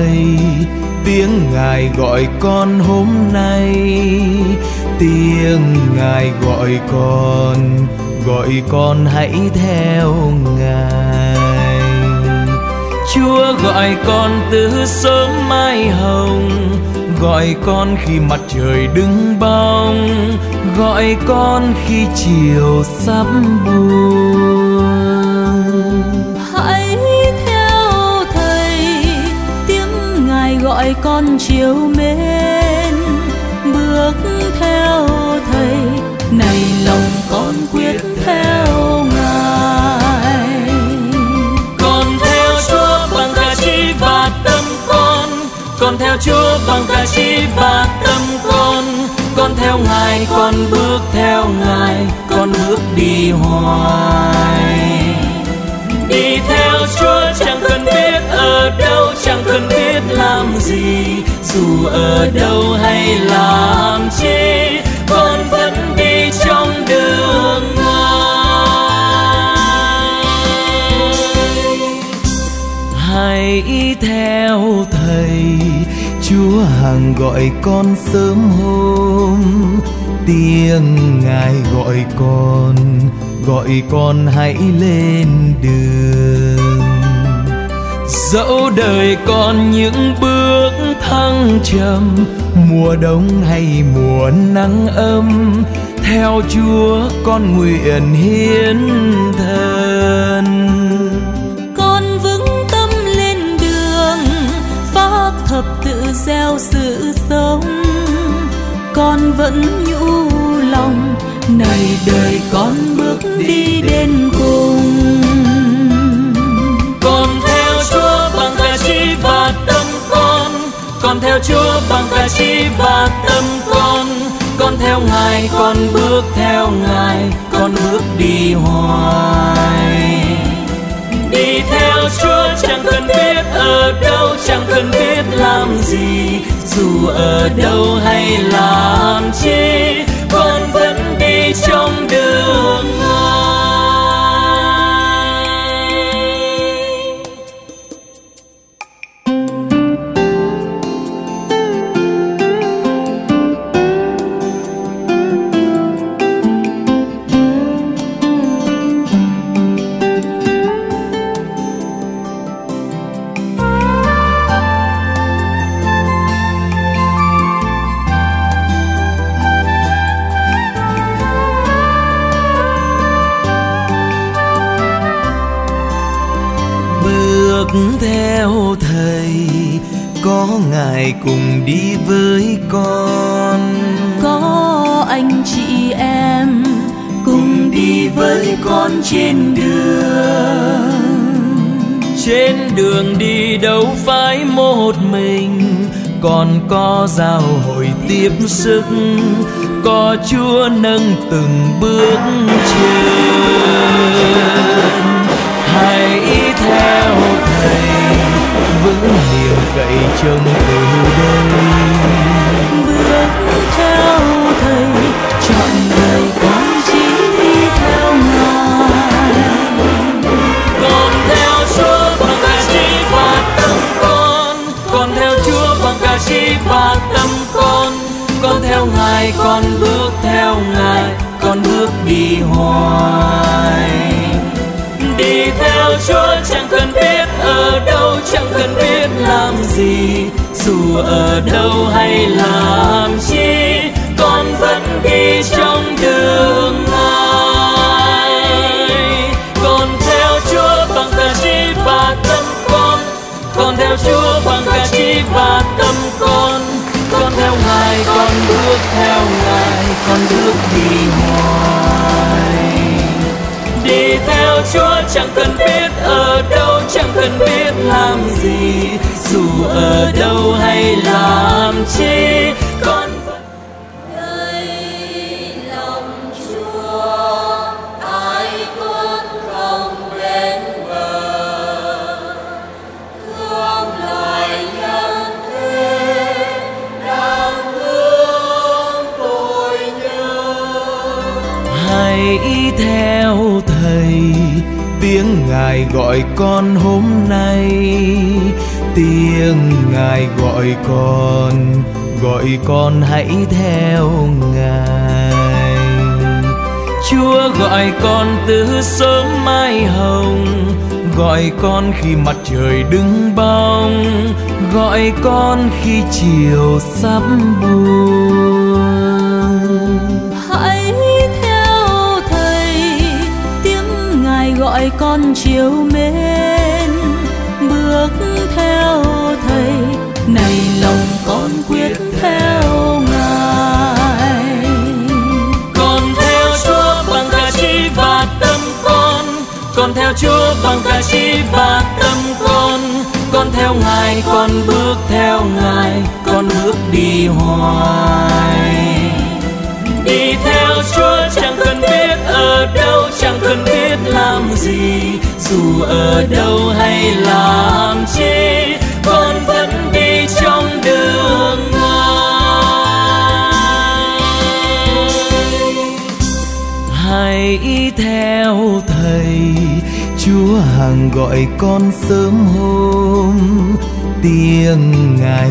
thầy, tiếng Ngài gọi con hôm nay, tiếng Ngài gọi con hãy theo Ngài. Chúa gọi con từ sớm mai hồng, gọi con khi mặt trời đứng bóng, gọi con khi chiều sắp buông. Hãy theo thầy, tiếng Ngài gọi con chiều mến, bước theo thầy, này lòng con quyết theo Ngài. Con theo Chúa bằng cả trí và tâm con theo Chúa bằng cả trí và tâm con theo Ngài, con bước theo Ngài, con bước đi hoài. Đi theo Chúa chẳng cần biết ở đâu, chẳng cần biết làm gì, dù ở đâu hay làm chi, con vẫn đi trong đường Ngài. Hãy theo thầy, Chúa hằng gọi con sớm hôm, tiếng Ngài gọi con hãy lên đường. Dẫu đời còn những bước thăng trầm, mùa đông hay mùa nắng ấm, theo Chúa con nguyện hiến thân. Con vững tâm lên đường, pháp thập tự gieo sự sống, con vẫn nhủ lòng, này đời con bước đi đến cùng. Con theo Chúa bằng cả trí và tâm con theo Chúa bằng cả trí và tâm con theo Ngài, con bước theo Ngài, con bước đi hoài. Đi theo Chúa chẳng cần biết ở đâu, chẳng cần biết làm gì, dù ở đâu hay làm chi, con vẫn đi trong đường Ngài. Theo thầy, có Ngài cùng đi với con, có anh chị em cùng đi với con trên đường. Trên đường đi đâu phải một mình, còn có giao hội tiếp sức, có Chúa nâng từng bước chân. Hãy theo thầy, vững niềm cậy trông từ đây. Bước theo thầy, trọn đời con chỉ đi theo Ngài. Con theo Chúa bằng cả trí và tâm con theo Chúa bằng cả trí và tâm con theo Ngài, con bước theo Ngài, con bước đi hoài. Đi theo Chúa chẳng cần biết ở đâu, chẳng cần biết làm gì, dù ở đâu hay làm chi, con vẫn đi trong đường Ngài. Con theo Chúa bằng cả trí và tâm con theo Chúa bằng cả trí và tâm con theo Ngài, con bước theo Ngài, con bước đi hoài. Đi theo Chúa chẳng cần biết ở đâu, chẳng cần biết làm gì, dù ở đâu hay làm chi, con vẫn Đây lòng Chúa, ai con không bên bờ, thương loài nhân thế, đang thương tội nhân. Hãy theo thầy, tiếng Ngài gọi con hôm nay, tiếng Ngài gọi con hãy theo Ngài. Chúa gọi con từ sớm mai hồng, gọi con khi mặt trời đứng bóng, gọi con khi chiều sắp buông. Hãy theo Thầy, tiếng Ngài gọi con chiều mến. Bước theo Thầy, này lòng con quyết theo Ngài. Con theo Chúa bằng cả trí và tâm con theo Chúa bằng cả trí và tâm con theo Ngài, con bước theo Ngài, con bước đi hoài. Đi theo Chúa chẳng cần biết ở đâu, chẳng cần biết làm gì, dù ở đâu hay làm chi, con vẫn đi trong đường Ngài. Hãy theo Thầy, Chúa hằng gọi con sớm hôm. Tiếng Ngài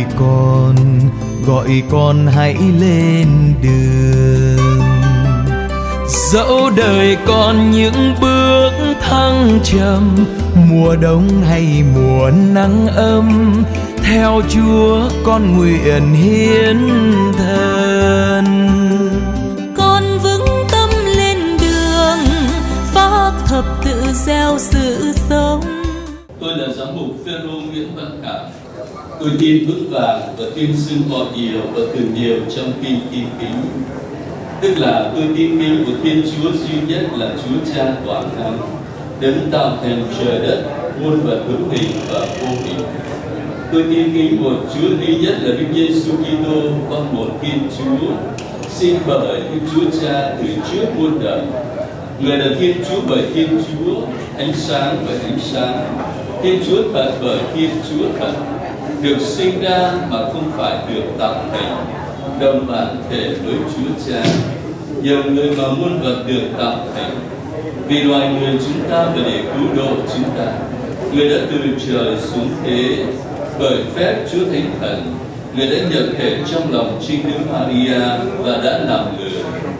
gọi con hãy lên đường. Dẫu đời còn những bước thăng trầm, mùa đông hay mùa nắng ấm, theo Chúa con nguyện hiến thân. Con vững tâm lên đường, phác thập tự gieo sự sống. Tôi là giám mục Phêrô Nguyễn Văn Cảm. Tôi tin vững vàng và tuyên xưng mọi điều và từng điều trong kinh tin kính. Tức là tôi tin kính của Thiên Chúa duy nhất là Chúa Cha toàn năng, đấng tạo thành trời đất, muôn vật hữu hình và vô hình. Tôi tin kính một Chúa duy nhất là Đức Giêsu Kitô, con một Thiên Chúa, sinh bởi Đức Chúa Cha từ trước muôn đời. Người là Thiên Chúa bởi Thiên Chúa, ánh sáng bởi ánh sáng, Thiên Chúa thật bởi Thiên Chúa thật, được sinh ra mà không phải được tạo thành, đồng bản thể với Chúa Cha. Nhờ người mà muôn vật được tạo thành, vì loài người chúng ta và để cứu độ chúng ta, người đã từ trời xuống thế bởi phép Chúa Thánh Thần. Người đã nhập thể trong lòng Trinh Nữ Maria và đã làm người.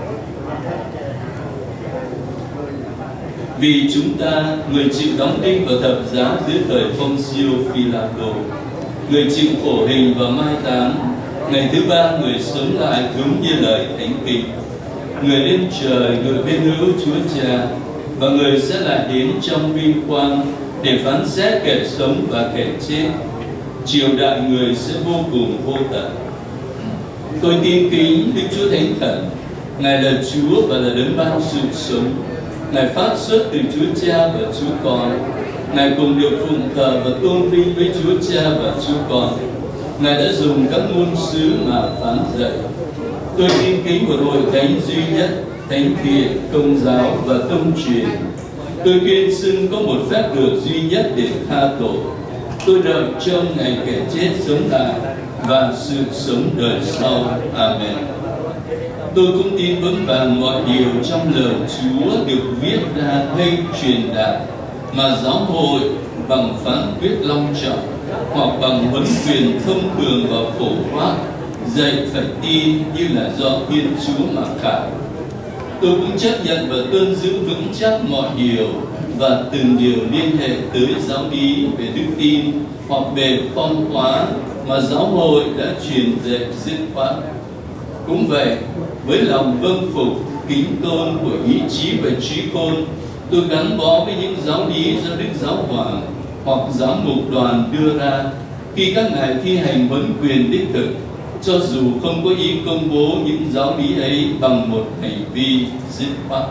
Vì chúng ta, người chịu đóng đinh và thập giá dưới thời Poncio Pilato, người chịu khổ hình và mai táng, ngày thứ ba người sống lại đúng như lời Thánh Kinh. Người lên trời ngự bên hữu Chúa Cha, và người sẽ lại đến trong vinh quang để phán xét kẻ sống và kẻ chết. Triều đại người sẽ vô cùng vô tận. Tôi tin kính Đức Chúa Thánh Thần, Ngài là Chúa và là đấng ban sự sống. Ngài phát xuất từ Chúa Cha và Chúa Con. Ngài cùng được phụng thờ và tôn vinh với Chúa Cha và Chúa Con. Ngài đã dùng các ngôn sứ mà phán dạy. Tôi tin kính một hội thánh duy nhất, thánh thiện, công giáo và tông truyền. Tôi tuyên xưng có một phép được duy nhất để tha tội. Tôi đợi trông ngày kẻ chết sống lại và sự sống đời sau. Amen. Tôi cũng tin vững vàng mọi điều trong lời Chúa được viết ra hay truyền đạt, mà giáo hội bằng phán quyết long trọng hoặc bằng huấn quyền thông thường và phổ quát dạy phải tin như là do Thiên Chúa mà khải. Tôi cũng chấp nhận và tuân giữ vững chắc mọi điều và từng điều liên hệ tới giáo lý về đức tin hoặc về phong hóa mà giáo hội đã truyền dạy dứt khoát. Cũng vậy, với lòng vâng phục, kính tôn của ý chí và trí khôn, tôi gắn bó với những giáo lý do Đức Giáo Hoàng hoặc giáo mục đoàn đưa ra khi các ngài thi hành huấn quyền đích thực, cho dù không có ý công bố những giáo lý ấy bằng một hành vi dứt khoát.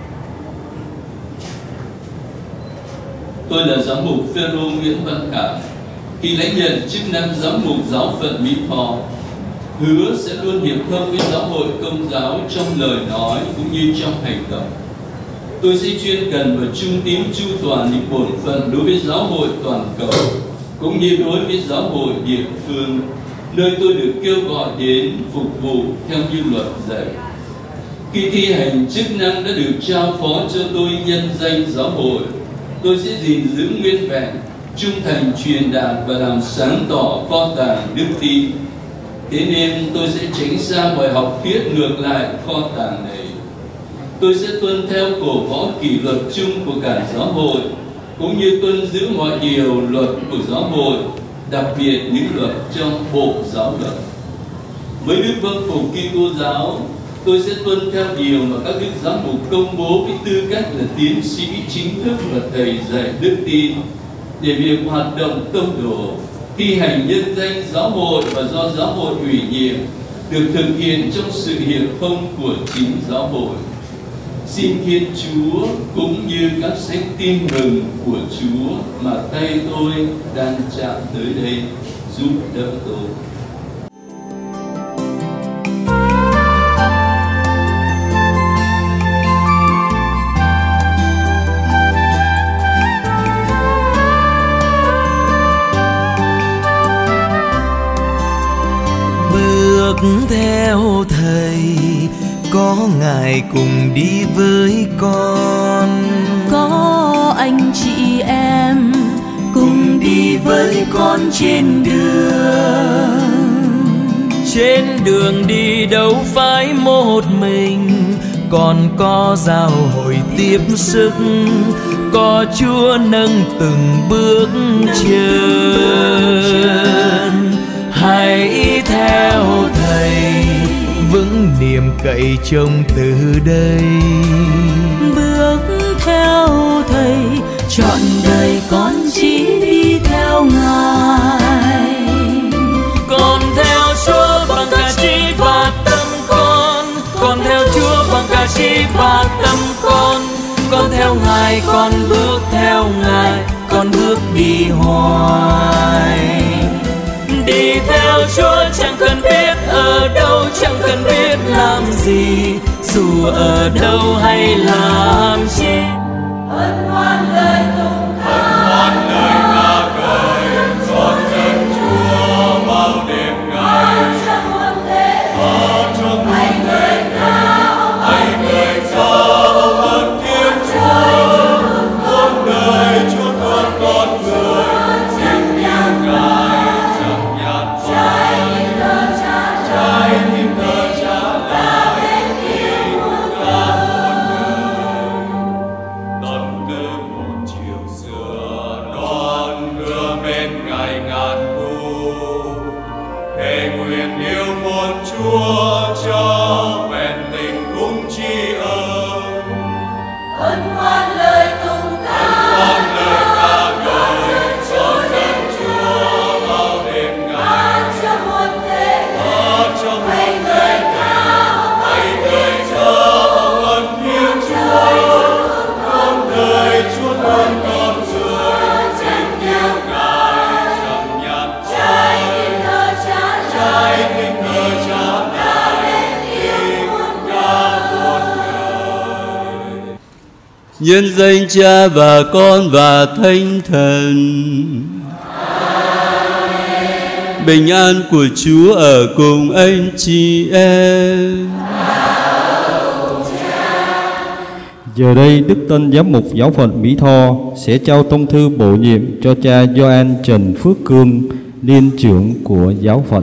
Tôi là giám mục Phêrô Nguyễn Văn Cảm. Khi lãnh nhận chức năng giám mục giáo phận Mỹ Tho, hứa sẽ luôn hiệp thông với giáo hội công giáo trong lời nói cũng như trong hành động. Tôi sẽ chuyên cần và trung tín chu toàn những bổn phận đối với giáo hội toàn cầu, cũng như đối với giáo hội địa phương, nơi tôi được kêu gọi đến phục vụ theo như luật dạy. Khi thi hành chức năng đã được trao phó cho tôi nhân danh giáo hội, tôi sẽ gìn giữ nguyên vẹn, trung thành truyền đạt và làm sáng tỏ kho tàng đức tin. Thế nên tôi sẽ tránh xa mọi học thuyết ngược lại kho tàng này. Tôi sẽ tuân theo cổ võ kỷ luật chung của cả giáo hội, cũng như tuân giữ mọi điều luật của giáo hội, đặc biệt những luật trong bộ giáo luật. Với đức vâng phục Kitô giáo, tôi sẽ tuân theo điều mà các đức giám mục công bố với tư cách là tiến sĩ chính thức và thầy dạy đức tin, để việc hoạt động tông đồ, thi hành nhân danh giáo hội và do giáo hội ủy nhiệm được thực hiện trong sự hiệp thông của chính giáo hội. Xin Thiên Chúa cũng như các sách tin mừng của Chúa mà tay tôi đang chạm tới đây giúp đỡ tôi. Bước theo Thầy, có Ngài cùng đi với con. Có anh chị em cùng đi với con trên đường. Trên đường đi đâu phải một mình, còn có giáo hội tiếp sức, có Chúa nâng từng bước chân. Hãy theo Thầy, vững niềm cậy trông từ đây. Bước theo Thầy, trọn đời con chỉ đi theo Ngài. Con theo Chúa bằng cả trí và tâm con theo Chúa bằng cả trí và tâm con theo Ngài, con bước theo Ngài, con bước đi hoài. Đi theo Chúa chẳng cần biết ở đâu, chẳng cần biết làm gì, dù ở đâu hay làm chi. Hân hoan lời tụng ca, ngợi cho dân Chúa bao đêm ngày. cho muôn thế Hãy người cao ơn Thiên Chúa, muôn đời Chúa con người. Xin yêu Ngài chẳng nhạt phai, trái tim thơ cha là bên yêu cả muôn người. Tâm tư một chiều xưa non mưa bên ngày ngàn thu, thề nguyện yêu một Chúa cho vẹn tình cũng tri ân. hân hoan lời tụng ca, ngợi cho dân Chúa bao đêm ngày. cho muôn thế Cho muôn người cao ơn Thiên Chúa, con đời Chúa luôn con người. Xin yêu Ngài chẳng nhạt phai, trái tim thơ cha là bên yêu cả muôn người. Nhân danh Cha và Con và Thánh Thần. Bình an của Chúa ở cùng anh chị em. Giờ đây Đức Tân Giám mục Giáo phận Mỹ Tho sẽ trao tông thư bổ nhiệm cho cha Gioan Trần Phước Cương, liên trưởng của giáo phận.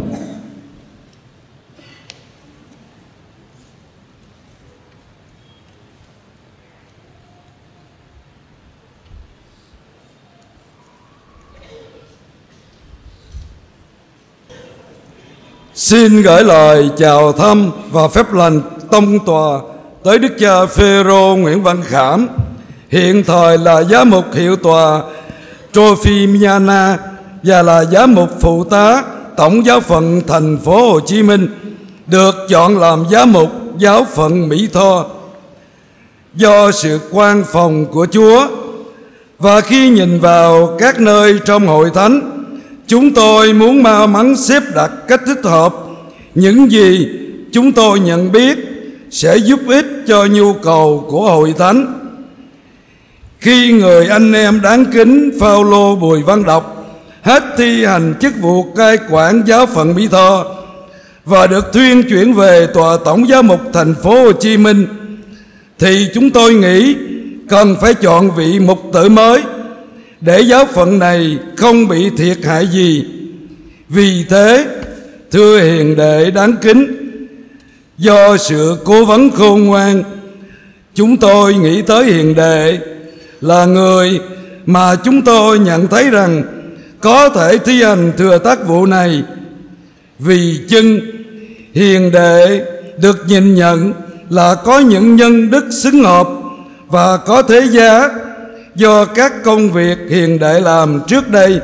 Xin gửi lời chào thăm và phép lành tông tòa tới Đức cha Phêrô Nguyễn Văn Khảm, hiện thời là giám mục hiệu tòa Trophymiana và là giám mục phụ tá Tổng giáo phận thành phố Hồ Chí Minh, được chọn làm giám mục giáo phận Mỹ Tho do sự quan phòng của Chúa. Và khi nhìn vào các nơi trong hội thánh, chúng tôi muốn may mắn xếp đặt cách thích hợp những gì chúng tôi nhận biết sẽ giúp ích cho nhu cầu của hội thánh. Khi người anh em đáng kính Phao-lô Bùi Văn Đọc hết thi hành chức vụ cai quản giáo phận Mỹ Tho và được thuyên chuyển về tòa tổng giám mục thành phố Hồ Chí Minh, thì chúng tôi nghĩ cần phải chọn vị mục tử mới để giáo phận này không bị thiệt hại gì. Vì thế, thưa hiền đệ đáng kính, do sự cố vấn khôn ngoan, chúng tôi nghĩ tới hiền đệ là người mà chúng tôi nhận thấy rằng có thể thi hành thừa tác vụ này. Vì chưng hiền đệ được nhìn nhận là có những nhân đức xứng hợp và có thế giá do các công việc hiền đệ làm trước đây.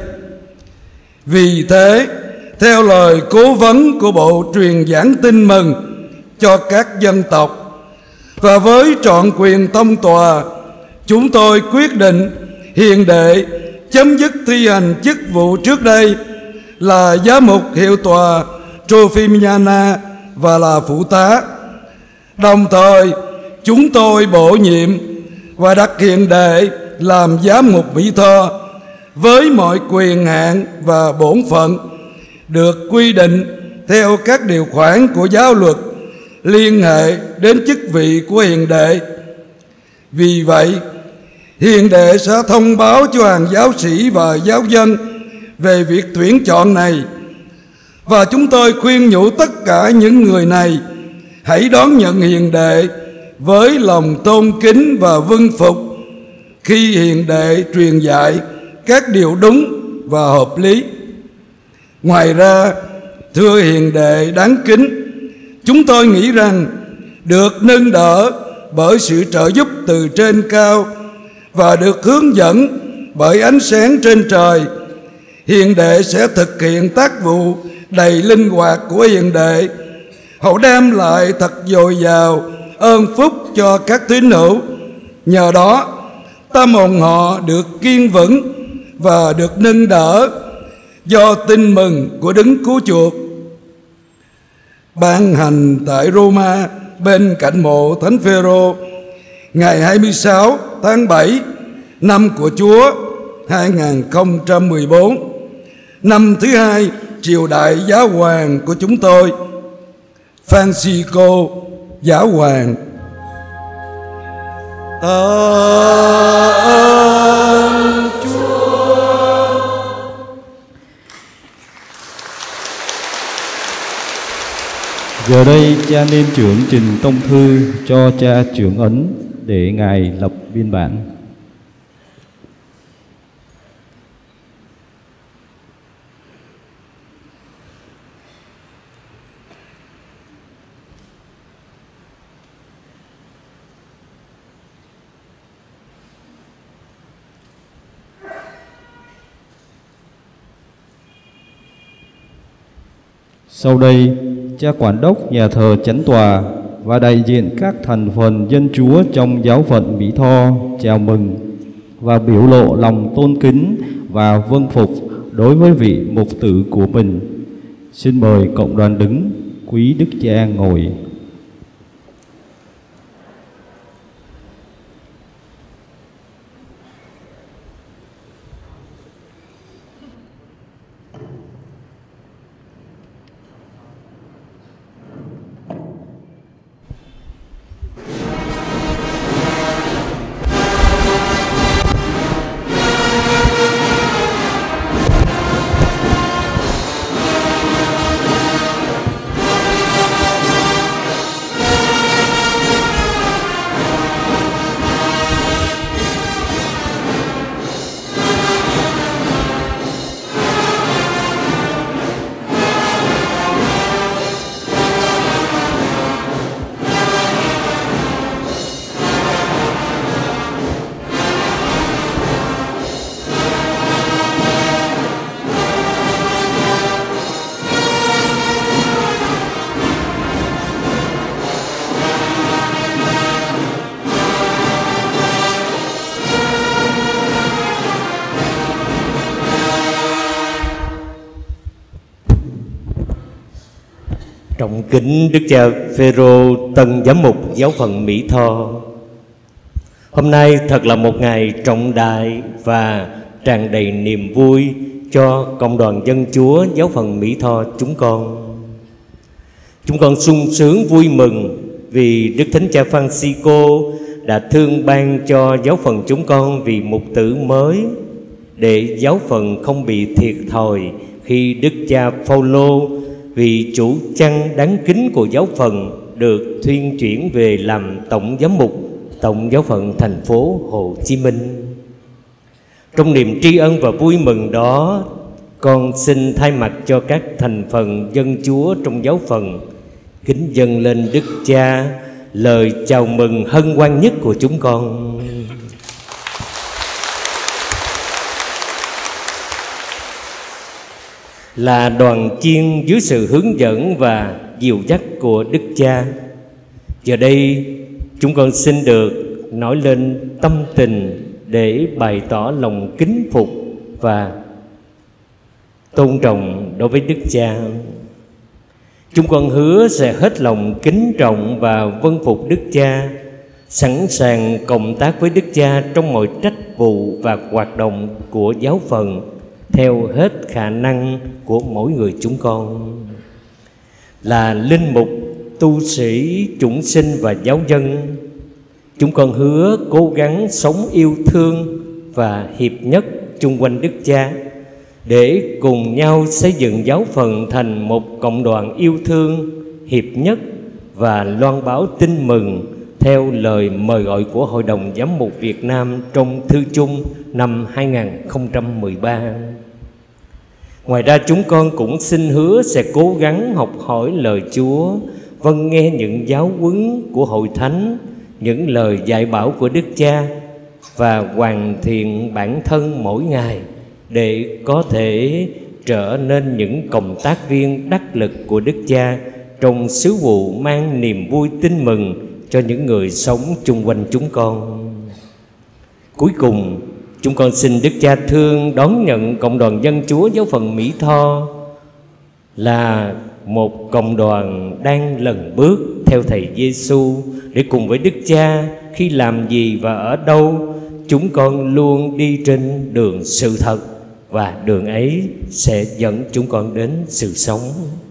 Vì thế, theo lời cố vấn của Bộ Truyền giảng Tin Mừng cho các dân tộc, và với trọn quyền tông tòa, chúng tôi quyết định hiền đệ chấm dứt thi hành chức vụ trước đây là giám mục hiệu tòa Trophymiana và là phụ tá. Đồng thời, chúng tôi bổ nhiệm và đặt hiền đệ làm giám mục Mỹ Tho với mọi quyền hạn và bổn phận được quy định theo các điều khoản của giáo luật liên hệ đến chức vị của hiền đệ. Vì vậy, hiền đệ sẽ thông báo cho hàng giáo sĩ và giáo dân về việc tuyển chọn này, và chúng tôi khuyên nhủ tất cả những người này hãy đón nhận hiền đệ với lòng tôn kính và vâng phục khi hiền đệ truyền dạy các điều đúng và hợp lý. Ngoài ra, thưa hiền đệ đáng kính, chúng tôi nghĩ rằng được nâng đỡ bởi sự trợ giúp từ trên cao và được hướng dẫn bởi ánh sáng trên trời, hiền đệ sẽ thực hiện tác vụ đầy linh hoạt của hiền đệ, hậu đem lại thật dồi dào ơn phúc cho các tín hữu. Nhờ đó, tâm hồn họ được kiên vững và được nâng đỡ do tin mừng của Đấng Cứu Chuộc. Ban hành tại Roma bên cạnh mộ Thánh Phêrô ngày 26 tháng 7 năm của Chúa 2014, năm thứ hai triều đại giáo hoàng của chúng tôi, Francisco giáo hoàng. Ơn Chúa. Giờ đây cha nên trưởng trình tông thư cho cha trưởng ấn để ngài lập biên bản. Sau đây, cha quản đốc nhà thờ Chánh Tòa và đại diện các thành phần dân Chúa trong giáo phận Mỹ Tho chào mừng và biểu lộ lòng tôn kính và vâng phục đối với vị mục tử của mình. Xin mời cộng đoàn đứng, quý đức cha ngồi. Trọng kính Đức cha Phêrô Tân giám mục giáo phận Mỹ Tho, hôm nay thật là một ngày trọng đại và tràn đầy niềm vui cho cộng đoàn dân Chúa giáo phận Mỹ Tho chúng con. Chúng con sung sướng vui mừng vì Đức Thánh Cha Francisco đã thương ban cho giáo phận chúng con vị mục tử mới để giáo phận không bị thiệt thòi khi Đức cha Phaolô, vị chủ chăn đáng kính của giáo phận, được thuyên chuyển về làm tổng giám mục tổng giáo phận thành phố Hồ Chí Minh. Trong niềm tri ân và vui mừng đó, con xin thay mặt cho các thành phần dân Chúa trong giáo phận kính dâng lên Đức Cha lời chào mừng hân hoan nhất của chúng con. Là đoàn chiên dưới sự hướng dẫn và dìu dắt của Đức Cha, giờ đây chúng con xin được nói lên tâm tình để bày tỏ lòng kính phục và tôn trọng đối với Đức Cha. Chúng con hứa sẽ hết lòng kính trọng và vâng phục Đức Cha, sẵn sàng cộng tác với Đức Cha trong mọi trách vụ và hoạt động của giáo phận theo hết khả năng của mỗi người chúng con. Là linh mục, tu sĩ, chủng sinh và giáo dân, chúng con hứa cố gắng sống yêu thương và hiệp nhất chung quanh Đức Cha để cùng nhau xây dựng giáo phận thành một cộng đoàn yêu thương, hiệp nhất và loan báo tin mừng theo lời mời gọi của Hội đồng Giám mục Việt Nam trong thư chung năm 2013. Ngoài ra, chúng con cũng xin hứa sẽ cố gắng học hỏi lời Chúa, vâng nghe những giáo huấn của Hội Thánh, những lời dạy bảo của Đức Cha và hoàn thiện bản thân mỗi ngày để có thể trở nên những cộng tác viên đắc lực của Đức Cha trong sứ vụ mang niềm vui tin mừng cho những người sống chung quanh chúng con. Cuối cùng, chúng con xin Đức Cha thương đón nhận cộng đoàn dân Chúa giáo phận Mỹ Tho là một cộng đoàn đang lần bước theo Thầy Giêsu, để cùng với Đức Cha khi làm gì và ở đâu, chúng con luôn đi trên đường sự thật, và đường ấy sẽ dẫn chúng con đến sự sống.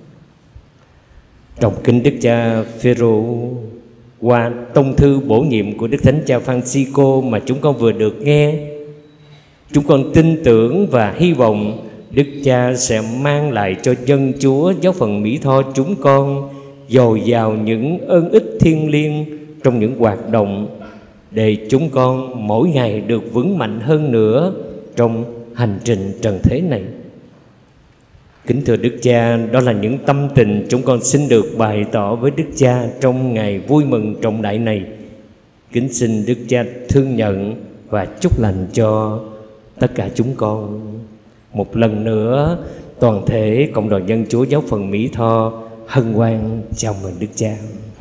Trọng kính Đức Cha Phêrô, qua tông thư bổ nhiệm của Đức Thánh Cha Francisco mà chúng con vừa được nghe, chúng con tin tưởng và hy vọng Đức Cha sẽ mang lại cho dân Chúa giáo phận Mỹ Tho chúng con dồi dào những ơn ích thiêng liêng trong những hoạt động, để chúng con mỗi ngày được vững mạnh hơn nữa trong hành trình trần thế này. Kính thưa Đức Cha, đó là những tâm tình chúng con xin được bày tỏ với Đức Cha trong ngày vui mừng trọng đại này. Kính xin Đức Cha thương nhận và chúc lành cho tất cả chúng con. Một lần nữa, toàn thể cộng đoàn dân Chúa giáo phận Mỹ Tho hân hoan chào mừng Đức Cha.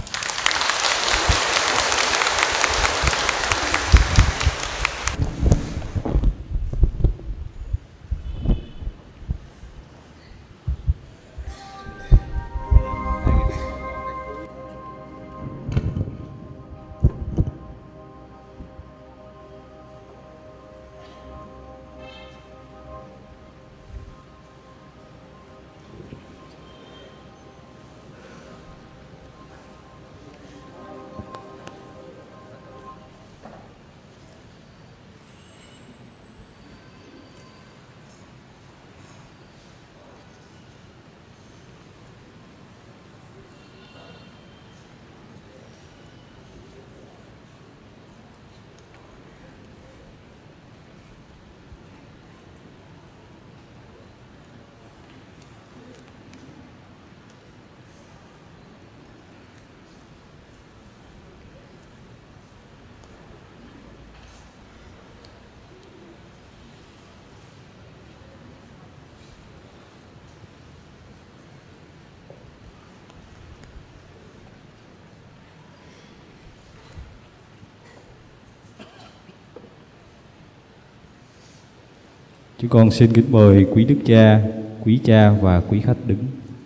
Chúng con xin kính mời quý Đức Cha, quý cha và quý khách đứng.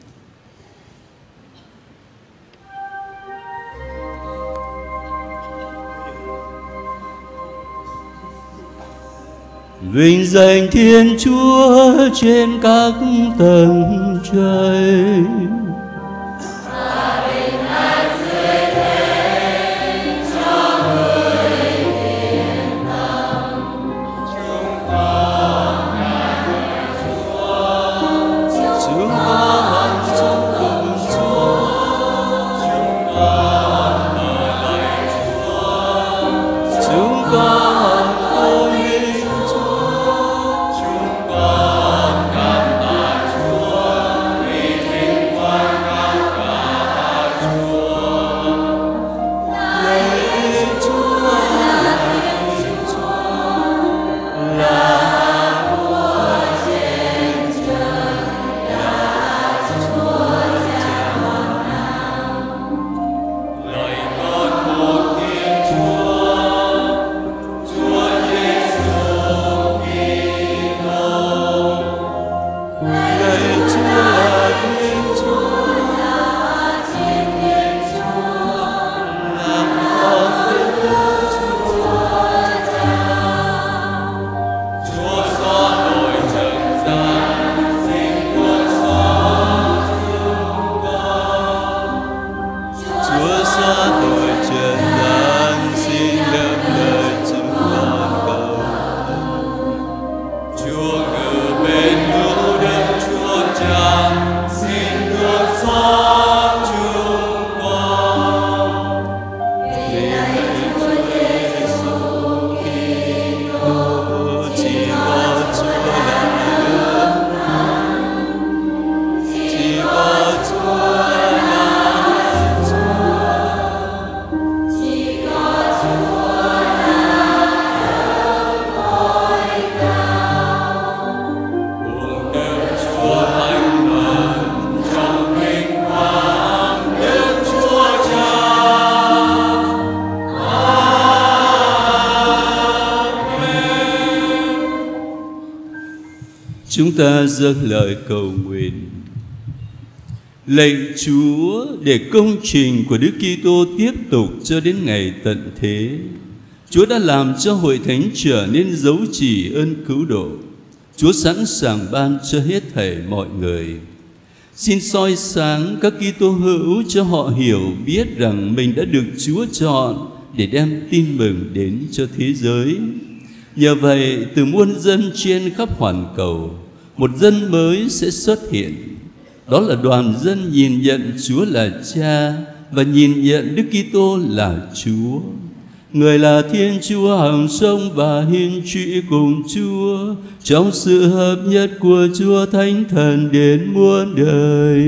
Vinh danh Thiên Chúa trên các tầng trời. Chúng con Chúng ta dâng lời cầu nguyện. Lạy Chúa, để công trình của Đức Kitô tiếp tục cho đến ngày tận thế, Chúa đã làm cho hội thánh trở nên dấu chỉ ơn cứu độ. Chúa sẵn sàng ban cho hết thảy mọi người. Xin soi sáng các Kitô hữu cho họ hiểu biết rằng mình đã được Chúa chọn để đem tin mừng đến cho thế giới. Nhờ vậy, từ muôn dân trên khắp hoàn cầu, một dân mới sẽ xuất hiện. Đó là đoàn dân nhìn nhận Chúa là Cha và nhìn nhận Đức Kitô là Chúa. Người là Thiên Chúa hằng sống và hiên trị cùng Chúa trong sự hợp nhất của Chúa Thánh Thần đến muôn đời.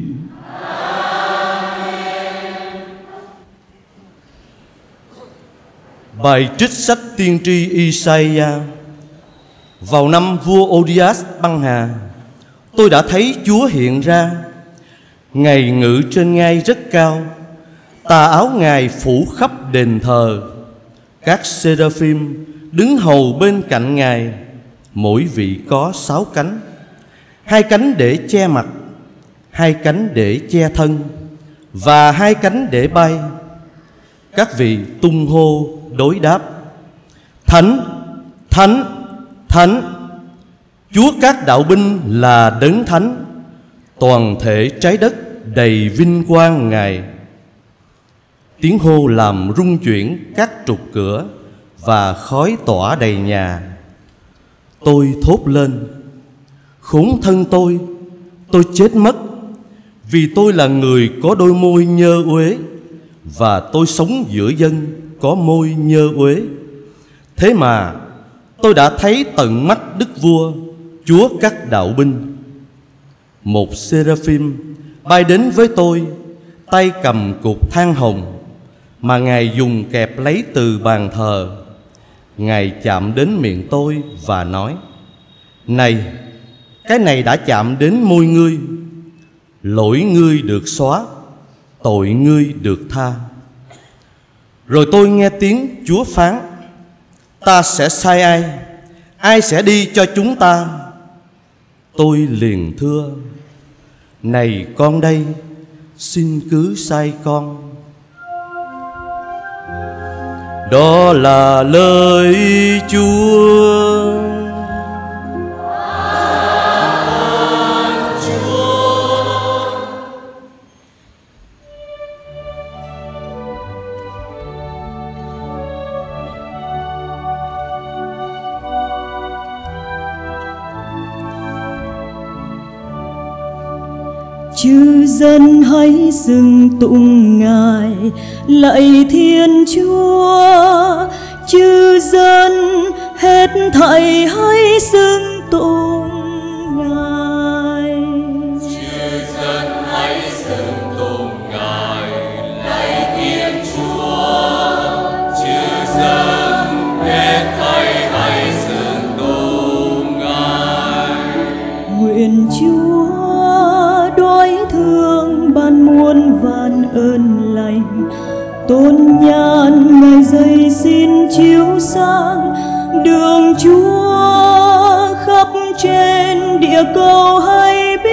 Bài trích sách tiên tri Isaiah. Vào năm vua Odias băng hà, tôi đã thấy Chúa hiện ra. Ngài ngự trên ngai rất cao, tà áo Ngài phủ khắp đền thờ. Các seraphim đứng hầu bên cạnh Ngài, mỗi vị có 6 cánh, 2 cánh để che mặt, 2 cánh để che thân, và 2 cánh để bay. Các vị tung hô đối đáp: Thánh, Thánh, Thánh, Chúa các đạo binh là đấng thánh. Toàn thể trái đất đầy vinh quang Ngài. Tiếng hô làm rung chuyển các trục cửa và khói tỏa đầy nhà. Tôi thốt lên: Khốn thân tôi chết mất, vì tôi là người có đôi môi nhơ uế, và tôi sống giữa dân có môi nhơ uế. Thế mà tôi đã thấy tận mắt Đức Vua, Chúa các đạo binh. Một seraphim bay đến với tôi, tay cầm cục than hồng mà Ngài dùng kẹp lấy từ bàn thờ. Ngài chạm đến miệng tôi và nói: Này, cái này đã chạm đến môi ngươi. Lỗi ngươi được xóa, tội ngươi được tha. Rồi tôi nghe tiếng Chúa phán: Ta sẽ sai ai? Ai sẽ đi cho chúng ta? Tôi liền thưa: Này con đây, xin cứ sai con. Đó là lời Chúa. Chư dân hãy xưng tụng Ngài, lạy Thiên Chúa. Chư dân hết thảy hãy xưng tụng Ngài. Chư dân hãy xưng tụng Ngài, lạy Thiên Chúa. Chư dân hết thảy hãy xưng tụng Ngài. Nguyện Chúa đói thương ban muôn vàn ơn lành, tôn nhàn Ngài dày xin chiếu sáng đường Chúa khắp trên địa cầu hay biết.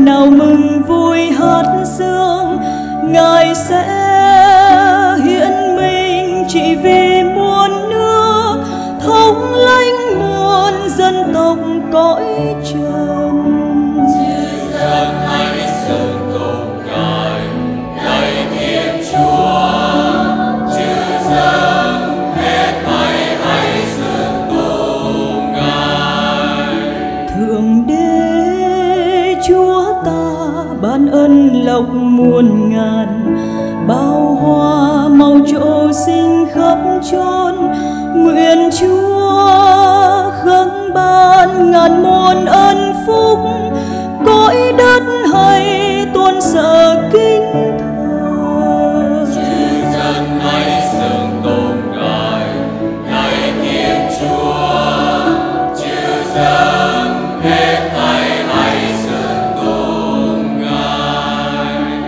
nào mừng vui hát sương, Ngài sẽ hiện mình chỉ vì muôn nước, thống lãnh muôn dân tộc cõi trần. Dân hãy xưng tụng Ngài, lạy Thiên Chúa. Chư dân hết thảy hãy xưng tụng Ngài. Thượng Đế Chúa ta ban ân lộc muôn ngàn, bao hoa màu trổ sinh khắp chốn. Nguyện Chúa khấn ban ngàn muôn ân phúc, cõi đất hay tuôn sợ kính thờ. Chư dân hãy xưng tụng Ngài, lạy Thiên Chúa. Chư dân hết thảy hãy xưng tụng Ngài.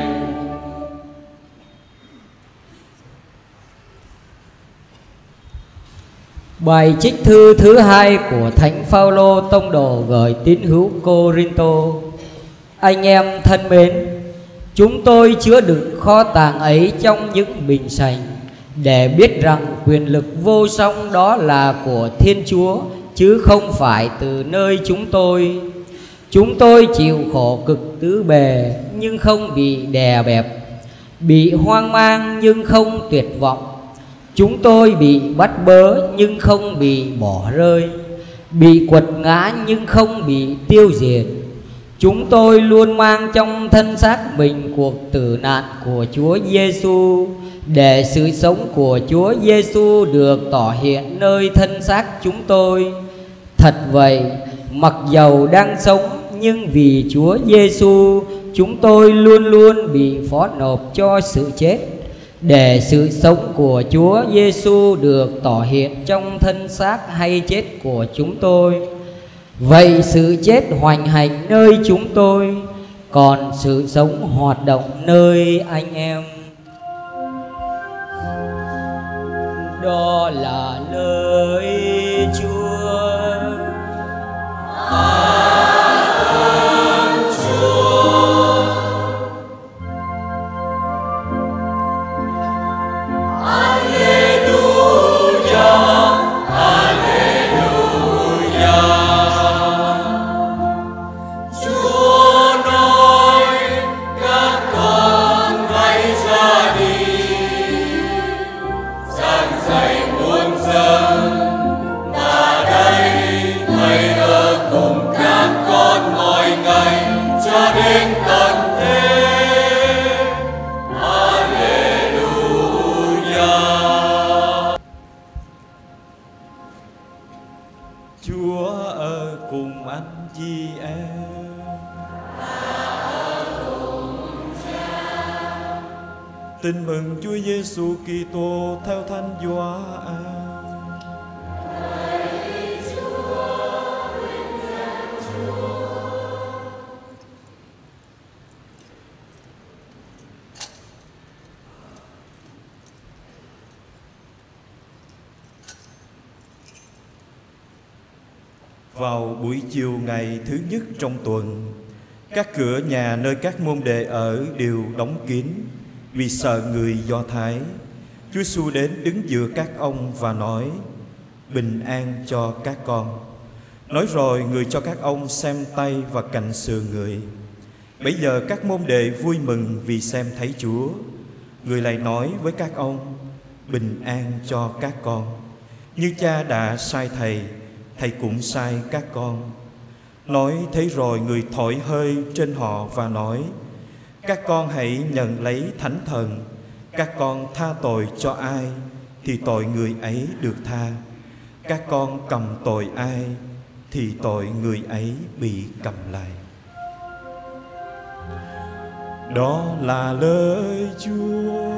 Bài trích thư thứ 2 của Thánh Phaolô tông đồ gửi tín hữu Cô-rin-tô. Anh em thân mến, chúng tôi chứa đựng kho tàng ấy trong những bình sành, để biết rằng quyền lực vô song đó là của Thiên Chúa, chứ không phải từ nơi chúng tôi. Chúng tôi chịu khổ cực tứ bề nhưng không bị đè bẹp, bị hoang mang nhưng không tuyệt vọng. Chúng tôi bị bắt bớ nhưng không bị bỏ rơi, bị quật ngã nhưng không bị tiêu diệt. Chúng tôi luôn mang trong thân xác mình cuộc tử nạn của Chúa Giêsu, để sự sống của Chúa Giêsu được tỏ hiện nơi thân xác chúng tôi. Thật vậy, mặc dầu đang sống, nhưng vì Chúa Giêsu, chúng tôi luôn luôn bị phó nộp cho sự chết, để sự sống của Chúa Giêsu được tỏ hiện trong thân xác hay chết của chúng tôi. Vậy sự chết hoành hành nơi chúng tôi, còn sự sống hoạt động nơi anh em. Đó là lời Chúa. Chúa ở cùng anh chị em. Tin mừng Chúa Giêsu Kitô theo Thánh Gioan. Vào buổi chiều ngày thứ nhất trong tuần, các cửa nhà nơi các môn đệ ở đều đóng kín vì sợ người Do Thái. Chúa Giêsu đến đứng giữa các ông và nói: bình an cho các con. Nói rồi người cho các ông xem tay và cạnh sườn người. Bấy giờ các môn đệ vui mừng vì xem thấy Chúa. Người lại nói với các ông: bình an cho các con. Như Cha đã sai Thầy, Thầy cũng sai các con. Nói thế rồi người thổi hơi trên họ và nói: các con hãy nhận lấy Thánh Thần. Các con tha tội cho ai thì tội người ấy được tha. Các con cầm tội ai thì tội người ấy bị cầm lại. Đó là lời Chúa.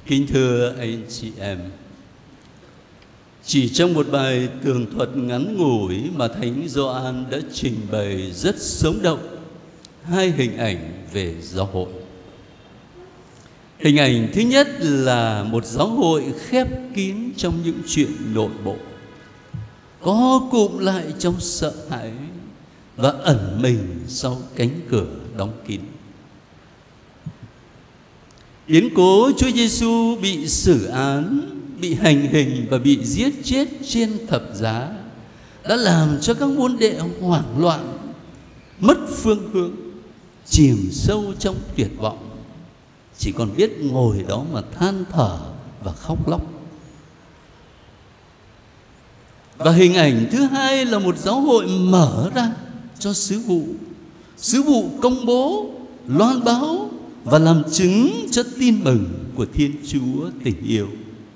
Kính thưa anh chị em, chỉ trong một bài tường thuật ngắn ngủi mà Thánh Gioan đã trình bày rất sống động hai hình ảnh về giáo hội. Hình ảnh thứ nhất là một giáo hội khép kín trong những chuyện nội bộ, co cụm lại trong sợ hãi và ẩn mình sau cánh cửa đóng kín. Biến cố Chúa Giêsu bị xử án, bị hành hình và bị giết chết trên thập giá đã làm cho các môn đệ hoảng loạn, mất phương hướng, chìm sâu trong tuyệt vọng, chỉ còn biết ngồi đó mà than thở và khóc lóc. Và hình ảnh thứ hai là một giáo hội mở ra cho sứ vụ công bố, loan báo và làm chứng cho tin mừng của Thiên Chúa tình yêu.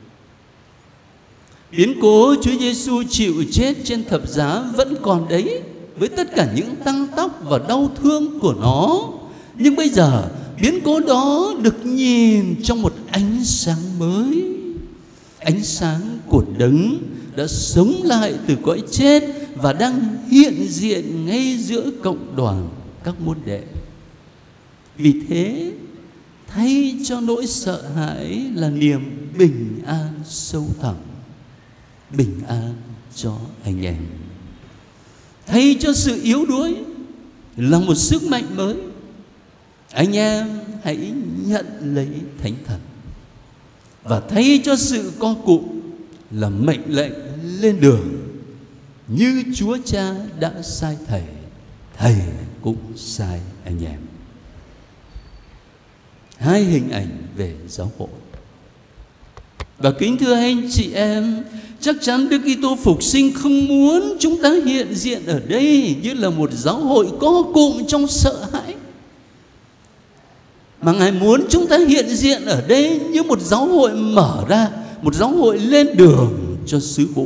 Biến cố Chúa Giêsu chịu chết trên thập giá vẫn còn đấy, với tất cả những tăng tóc và đau thương của nó. Nhưng bây giờ biến cố đó được nhìn trong một ánh sáng mới, ánh sáng của Đấng đã sống lại từ cõi chết và đang hiện diện ngay giữa cộng đoàn các môn đệ. Vì thế, thay cho nỗi sợ hãi là niềm bình an sâu thẳm, bình an cho anh em. Thay cho sự yếu đuối là một sức mạnh mới. Anh em hãy nhận lấy Thánh Thần. Và thay cho sự co cụm là mệnh lệnh lên đường. Như Chúa Cha đã sai Thầy, Thầy cũng sai anh em. Hai hình ảnh về giáo hội. Và kính thưa anh chị em, chắc chắn Đức Kitô Phục Sinh không muốn chúng ta hiện diện ở đây như là một giáo hội co cụm trong sợ hãi, mà Ngài muốn chúng ta hiện diện ở đây như một giáo hội mở ra, một giáo hội lên đường cho sứ vụ.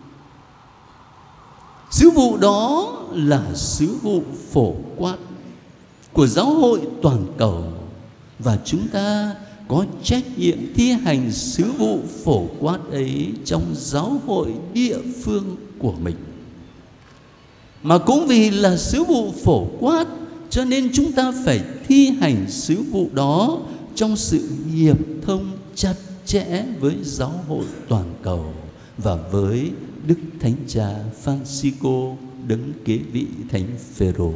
Sứ vụ đó là sứ vụ phổ quát của giáo hội toàn cầu, và chúng ta có trách nhiệm thi hành sứ vụ phổ quát ấy trong giáo hội địa phương của mình. Mà cũng vì là sứ vụ phổ quát cho nên chúng ta phải thi hành sứ vụ đó trong sự hiệp thông chặt chẽ với giáo hội toàn cầu và với Đức Thánh Cha Francisco đấng kế vị Thánh Phêrô.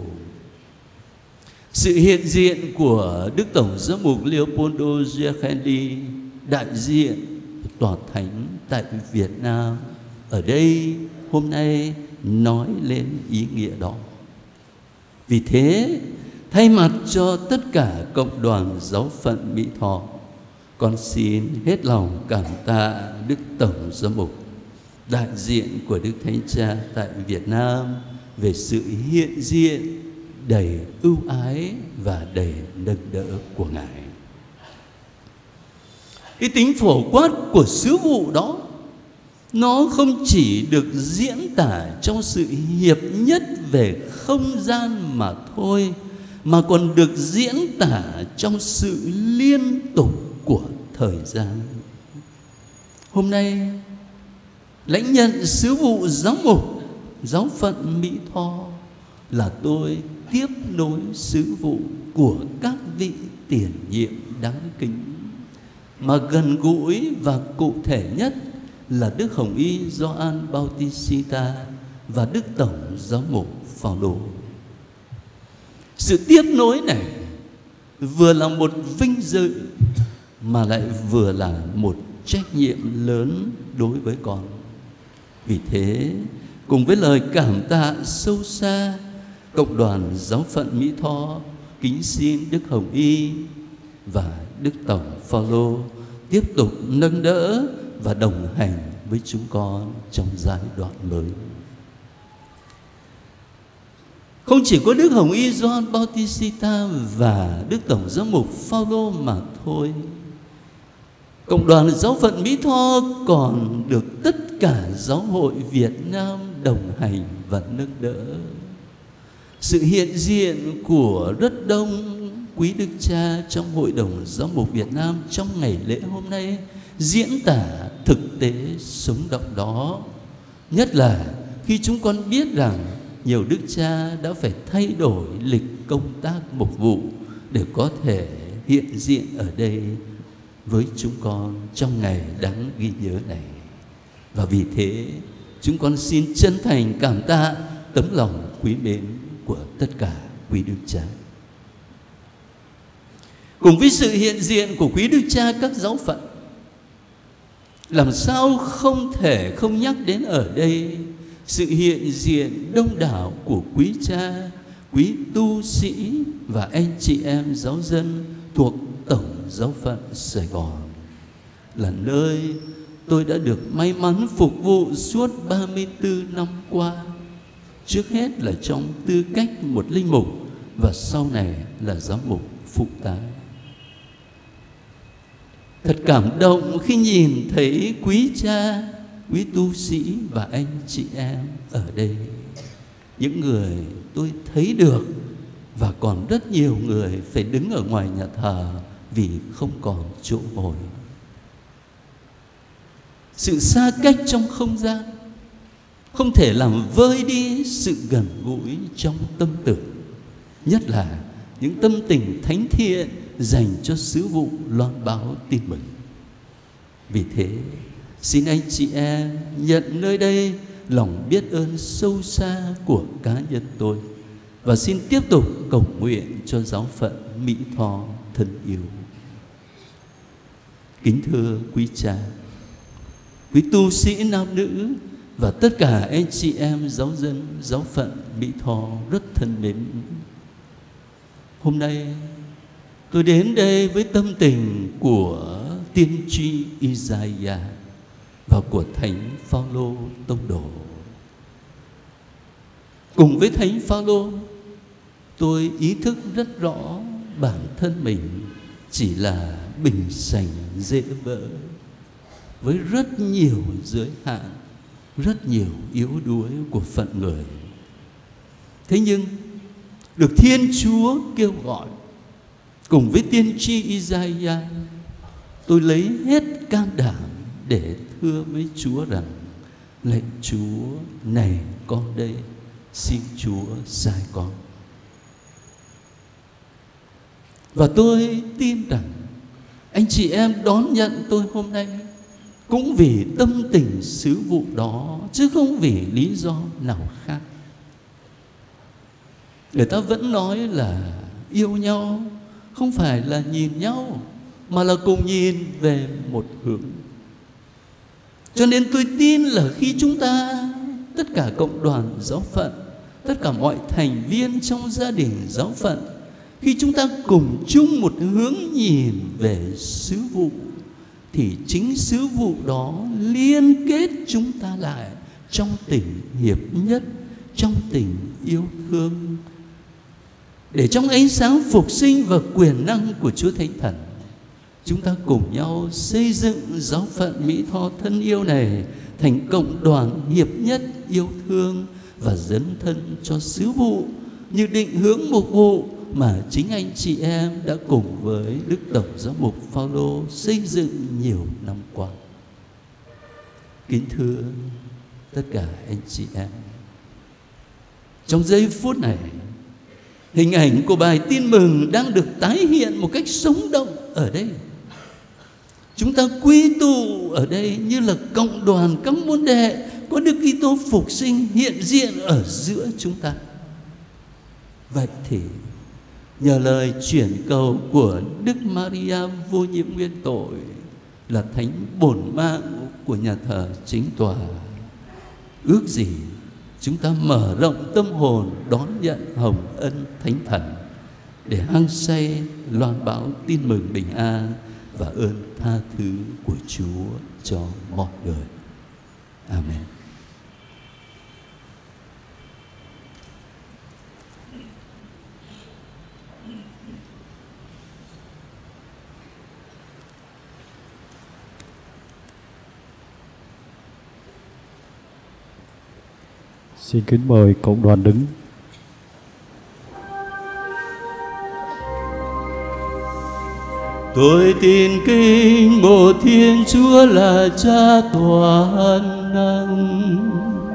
Sự hiện diện của Đức Tổng Giám mục Leopoldo Giachendi, đại diện Tòa Thánh tại Việt Nam, ở đây hôm nay nói lên ý nghĩa đó. Vì thế, thay mặt cho tất cả cộng đoàn giáo phận Mỹ Tho, con xin hết lòng cảm tạ Đức Tổng Giám mục, đại diện của Đức Thánh Cha tại Việt Nam, về sự hiện diện đầy ưu ái và đầy nâng đỡ của Ngài. Cái tính phổ quát của sứ vụ đó, nó không chỉ được diễn tả trong sự hiệp nhất về không gian mà thôi, mà còn được diễn tả trong sự liên tục của thời gian. Hôm nay, lãnh nhận sứ vụ giám mục giáo phận Mỹ Tho là tôi tiếp nối sứ vụ của các vị tiền nhiệm đáng kính, mà gần gũi và cụ thể nhất là Đức Hồng Y Gioan Bautista và Đức Tổng Giám mục Phao-lô. Sự tiếp nối này vừa là một vinh dự mà lại vừa là một trách nhiệm lớn đối với con. Vì thế, cùng với lời cảm tạ sâu xa, cộng đoàn giáo phận Mỹ Tho kính xin Đức Hồng Y và Đức Tổng Phao-lô tiếp tục nâng đỡ và đồng hành với chúng con trong giai đoạn mới. Không chỉ có Đức Hồng Y Gioan Bautista và Đức Tổng Giám mục Phao-lô mà thôi, cộng đoàn giáo phận Mỹ Tho còn được tất cả giáo hội Việt Nam đồng hành và nâng đỡ. Sự hiện diện của rất đông quý Đức Cha trong Hội đồng Giáo mục Việt Nam trong ngày lễ hôm nay diễn tả thực tế sống động đó. Nhất là khi chúng con biết rằng nhiều Đức Cha đã phải thay đổi lịch công tác mục vụ để có thể hiện diện ở đây với chúng con trong ngày đáng ghi nhớ này. Và vì thế chúng con xin chân thành cảm tạ tấm lòng quý mến của tất cả quý Đức Cha. Cùng với sự hiện diện của quý Đức Cha các giáo phận, làm sao không thể không nhắc đến ở đây sự hiện diện đông đảo của quý cha, quý tu sĩ và anh chị em giáo dân thuộc Tổng Giáo phận Sài Gòn, là nơi tôi đã được may mắn phục vụ suốt 34 năm qua. Trước hết là trong tư cách một linh mục và sau này là giám mục phụ tá. Thật cảm động khi nhìn thấy quý cha, quý tu sĩ và anh chị em ở đây. Những người tôi thấy được và còn rất nhiều người phải đứng ở ngoài nhà thờ vì không còn chỗ ngồi. Sự xa cách trong không gian không thể làm vơi đi sự gần gũi trong tâm tưởng, nhất là những tâm tình thánh thiện dành cho sứ vụ loan báo tin mừng. Vì thế, xin anh chị em nhận nơi đây lòng biết ơn sâu xa của cá nhân tôi và xin tiếp tục cầu nguyện cho giáo phận Mỹ Tho thân yêu. Kính thưa quý cha, quý tu sĩ nam nữ và tất cả anh chị em giáo dân giáo phận Mỹ Tho rất thân mến. Hôm nay tôi đến đây với tâm tình của tiên tri Isaiah và của Thánh Phaolô tông đồ. Cùng với Thánh Phaolô, tôi ý thức rất rõ bản thân mình chỉ là bình sành dễ vỡ, với rất nhiều giới hạn, rất nhiều yếu đuối của phận người. Thế nhưng được Thiên Chúa kêu gọi, cùng với tiên tri Isaiah, tôi lấy hết can đảm để thưa với Chúa rằng: lạy Chúa, này con đây, xin Chúa sai con. Và tôi tin rằng anh chị em đón nhận tôi hôm nay cũng vì tâm tình sứ vụ đó, chứ không vì lý do nào khác. Người ta vẫn nói là yêu nhau không phải là nhìn nhau, mà là cùng nhìn về một hướng. Cho nên tôi tin là khi chúng ta, tất cả cộng đoàn giáo phận, tất cả mọi thành viên trong gia đình giáo phận, khi chúng ta cùng chung một hướng nhìn về sứ vụ, thì chính sứ vụ đó liên kết chúng ta lại trong tình hiệp nhất, trong tình yêu thương, để trong ánh sáng phục sinh và quyền năng của Chúa Thánh Thần, chúng ta cùng nhau xây dựng giáo phận Mỹ Tho thân yêu này thành cộng đoàn hiệp nhất, yêu thương và dấn thân cho sứ vụ như định hướng mục vụ mà chính anh chị em đã cùng với Đức Tổng Giám mục Phaolô xây dựng nhiều năm qua. Kính thưa tất cả anh chị em, trong giây phút này, hình ảnh của bài tin mừng đang được tái hiện một cách sống động ở đây. Chúng ta quy tụ ở đây như là cộng đoàn các môn đệ có Đức Kitô phục sinh hiện diện ở giữa chúng ta. Vậy thì nhờ lời chuyển cầu của Đức Maria vô nhiễm nguyên tội, là thánh bổn mạng của nhà thờ chính tòa, ước gì chúng ta mở rộng tâm hồn đón nhận hồng ân Thánh Thần để hăng say loan báo tin mừng bình an và ơn tha thứ của Chúa cho mọi người. Amen. Xin kính mời cộng đoàn đứng. Tôi tin kính một Thiên Chúa là Cha toàn năng.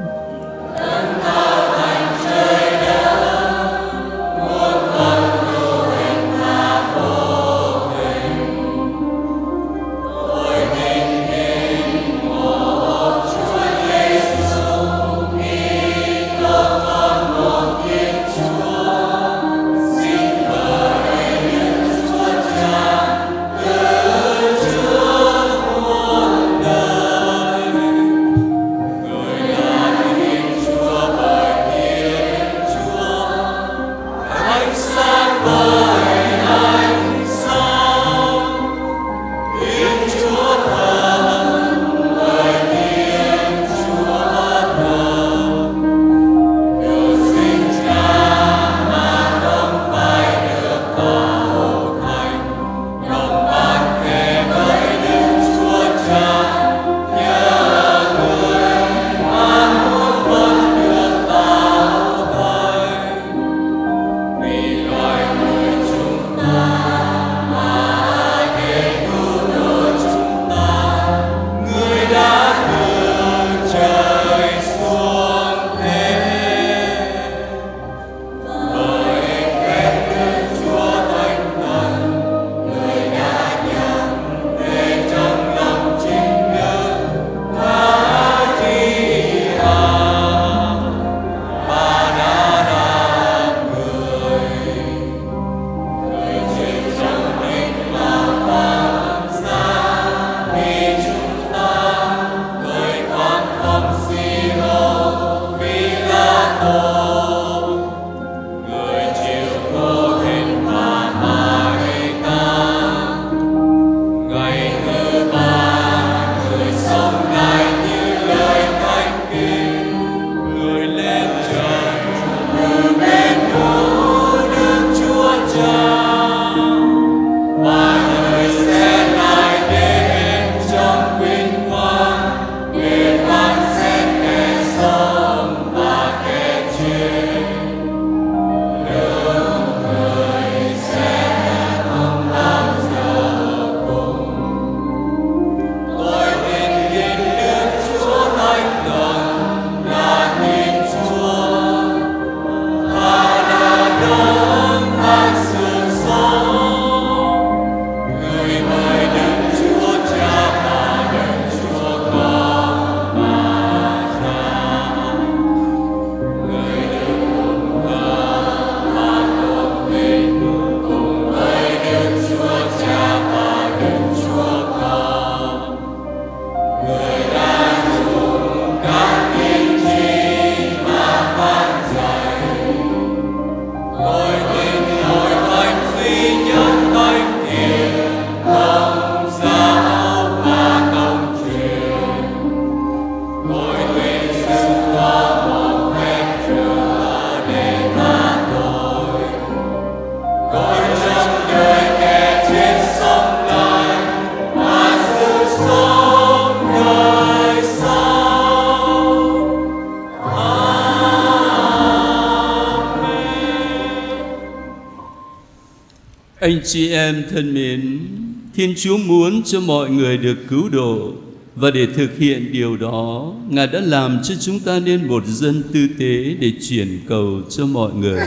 Anh chị em thân mến, Thiên Chúa muốn cho mọi người được cứu độ, và để thực hiện điều đó, Ngài đã làm cho chúng ta nên một dân tư tế để chuyển cầu cho mọi người.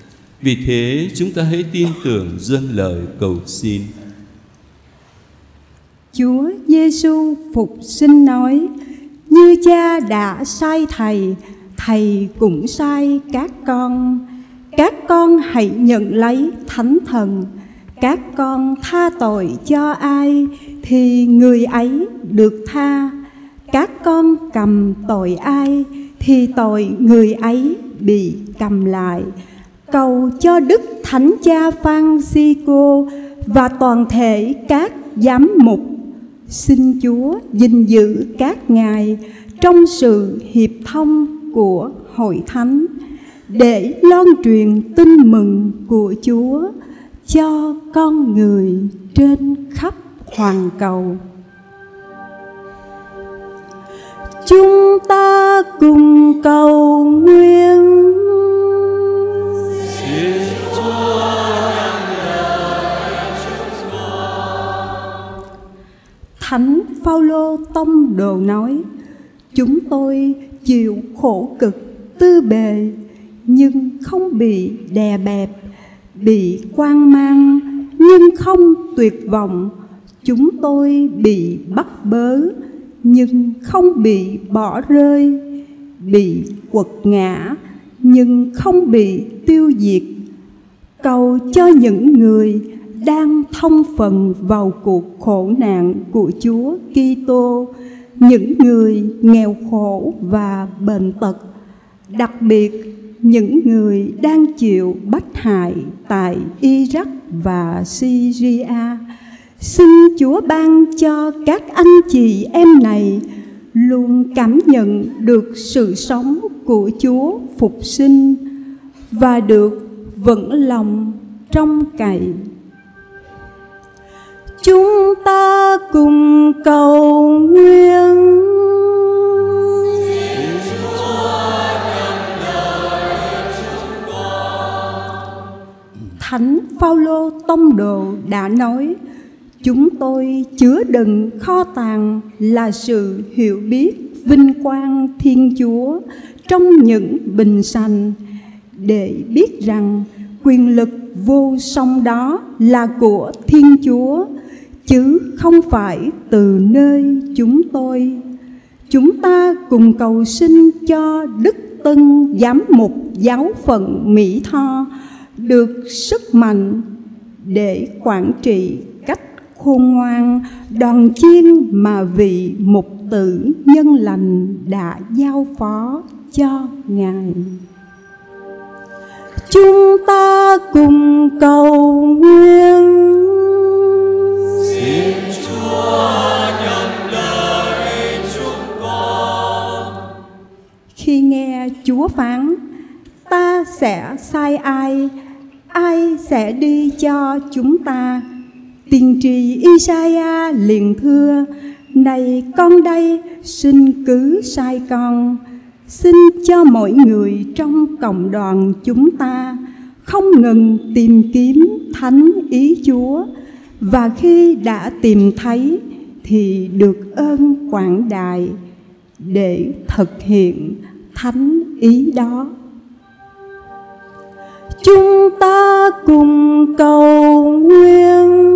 Vì thế chúng ta hãy tin tưởng dâng lời cầu xin. Chúa Giêsu phục sinh nói: như Cha đã sai Thầy, Thầy cũng sai các con. Các con hãy nhận lấy Thánh Thần. Các con tha tội cho ai thì người ấy được tha. Các con cầm tội ai thì tội người ấy bị cầm lại. Cầu cho Đức Thánh Cha Francisco và toàn thể các giám mục, xin Chúa gìn giữ các ngài trong sự hiệp thông của Hội Thánh, để loan truyền tin mừng của Chúa cho con người trên khắp hoàn cầu. Chúng ta cùng cầu nguyện. Thánh Phaolô tông đồ nói: chúng tôi chịu khổ cực tư bề, nhưng không bị đè bẹp, bị hoang mang nhưng không tuyệt vọng. Chúng tôi bị bắt bớ nhưng không bị bỏ rơi, bị quật ngã nhưng không bị tiêu diệt. Cầu cho những người đang thông phần vào cuộc khổ nạn của Chúa Kitô, những người nghèo khổ và bệnh tật, đặc biệt những người đang chịu bách hại tại Iraq và Syria. Xin Chúa ban cho các anh chị em này luôn cảm nhận được sự sống của Chúa phục sinh và được vững lòng trông cậy. Chúng ta cùng cầu nguyện. Thánh Phaolô tông đồ đã nói: chúng tôi chứa đựng kho tàng là sự hiểu biết vinh quang Thiên Chúa trong những bình sành, để biết rằng quyền lực vô song đó là của Thiên Chúa, chứ không phải từ nơi chúng tôi. Chúng ta cùng cầu xin cho Đức Tân Giám mục Giáo phận Mỹ Tho được sức mạnh để quản trị cách khôn ngoan đoàn chiên mà vị mục tử nhân lành đã giao phó cho Ngài. Chúng ta cùng cầu nguyện. Xin Chúa nhận lời chúng con. Khi nghe Chúa phán: ta sẽ sai ai, ai sẽ đi cho chúng ta? Tiên tri Isaiah liền thưa: này con đây, xin cứ sai con. Xin cho mọi người trong cộng đoàn chúng ta không ngừng tìm kiếm thánh ý Chúa, và khi đã tìm thấy thì được ơn quảng đại để thực hiện thánh ý đó. Chúng ta cùng cầu nguyện.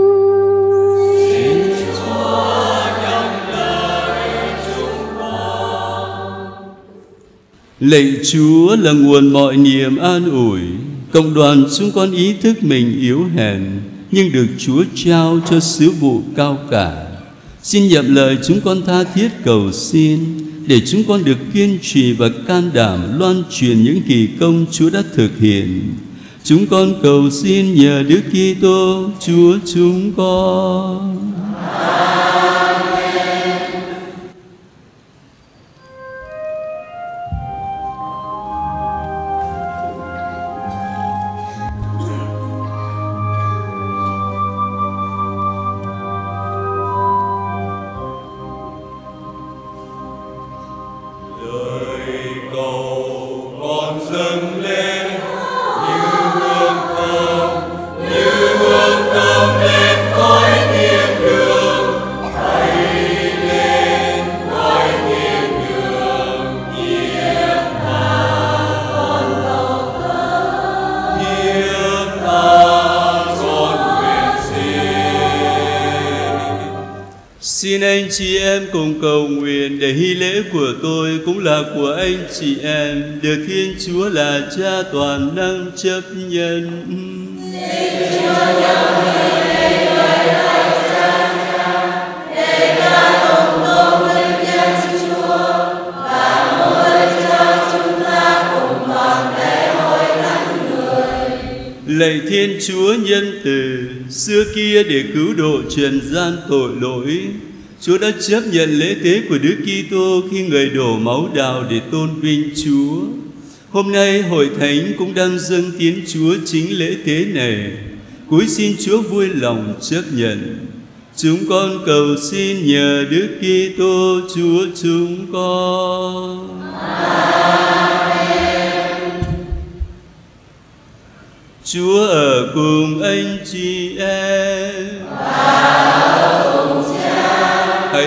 Xin Chúa nhận lời chúng con. Lạy Chúa là nguồn mọi niềm an ủi. Cộng đoàn chúng con ý thức mình yếu hèn, nhưng được Chúa trao cho sứ vụ cao cả. Xin nhậm lời chúng con tha thiết cầu xin, để chúng con được kiên trì và can đảm loan truyền những kỳ công Chúa đã thực hiện. Chúng con cầu xin nhờ Đức Kitô Chúa chúng con. Xin anh chị em cùng cầu nguyện để hy lễ của tôi cũng là của anh chị em, được Thiên Chúa là Cha toàn năng chấp nhận. Lạy Thiên Chúa nhân từ, xưa kia để cứu độ trần gian tội lỗi, Chúa đã chấp nhận lễ tế của Đức Kitô khi người đổ máu đào để tôn vinh Chúa. Hôm nay Hội Thánh cũng đang dâng tiến Chúa chính lễ tế này. Cúi xin Chúa vui lòng chấp nhận. Chúng con cầu xin nhờ Đức Kitô Chúa chúng con. Chúa ở cùng anh chị em. Và cùng Cha.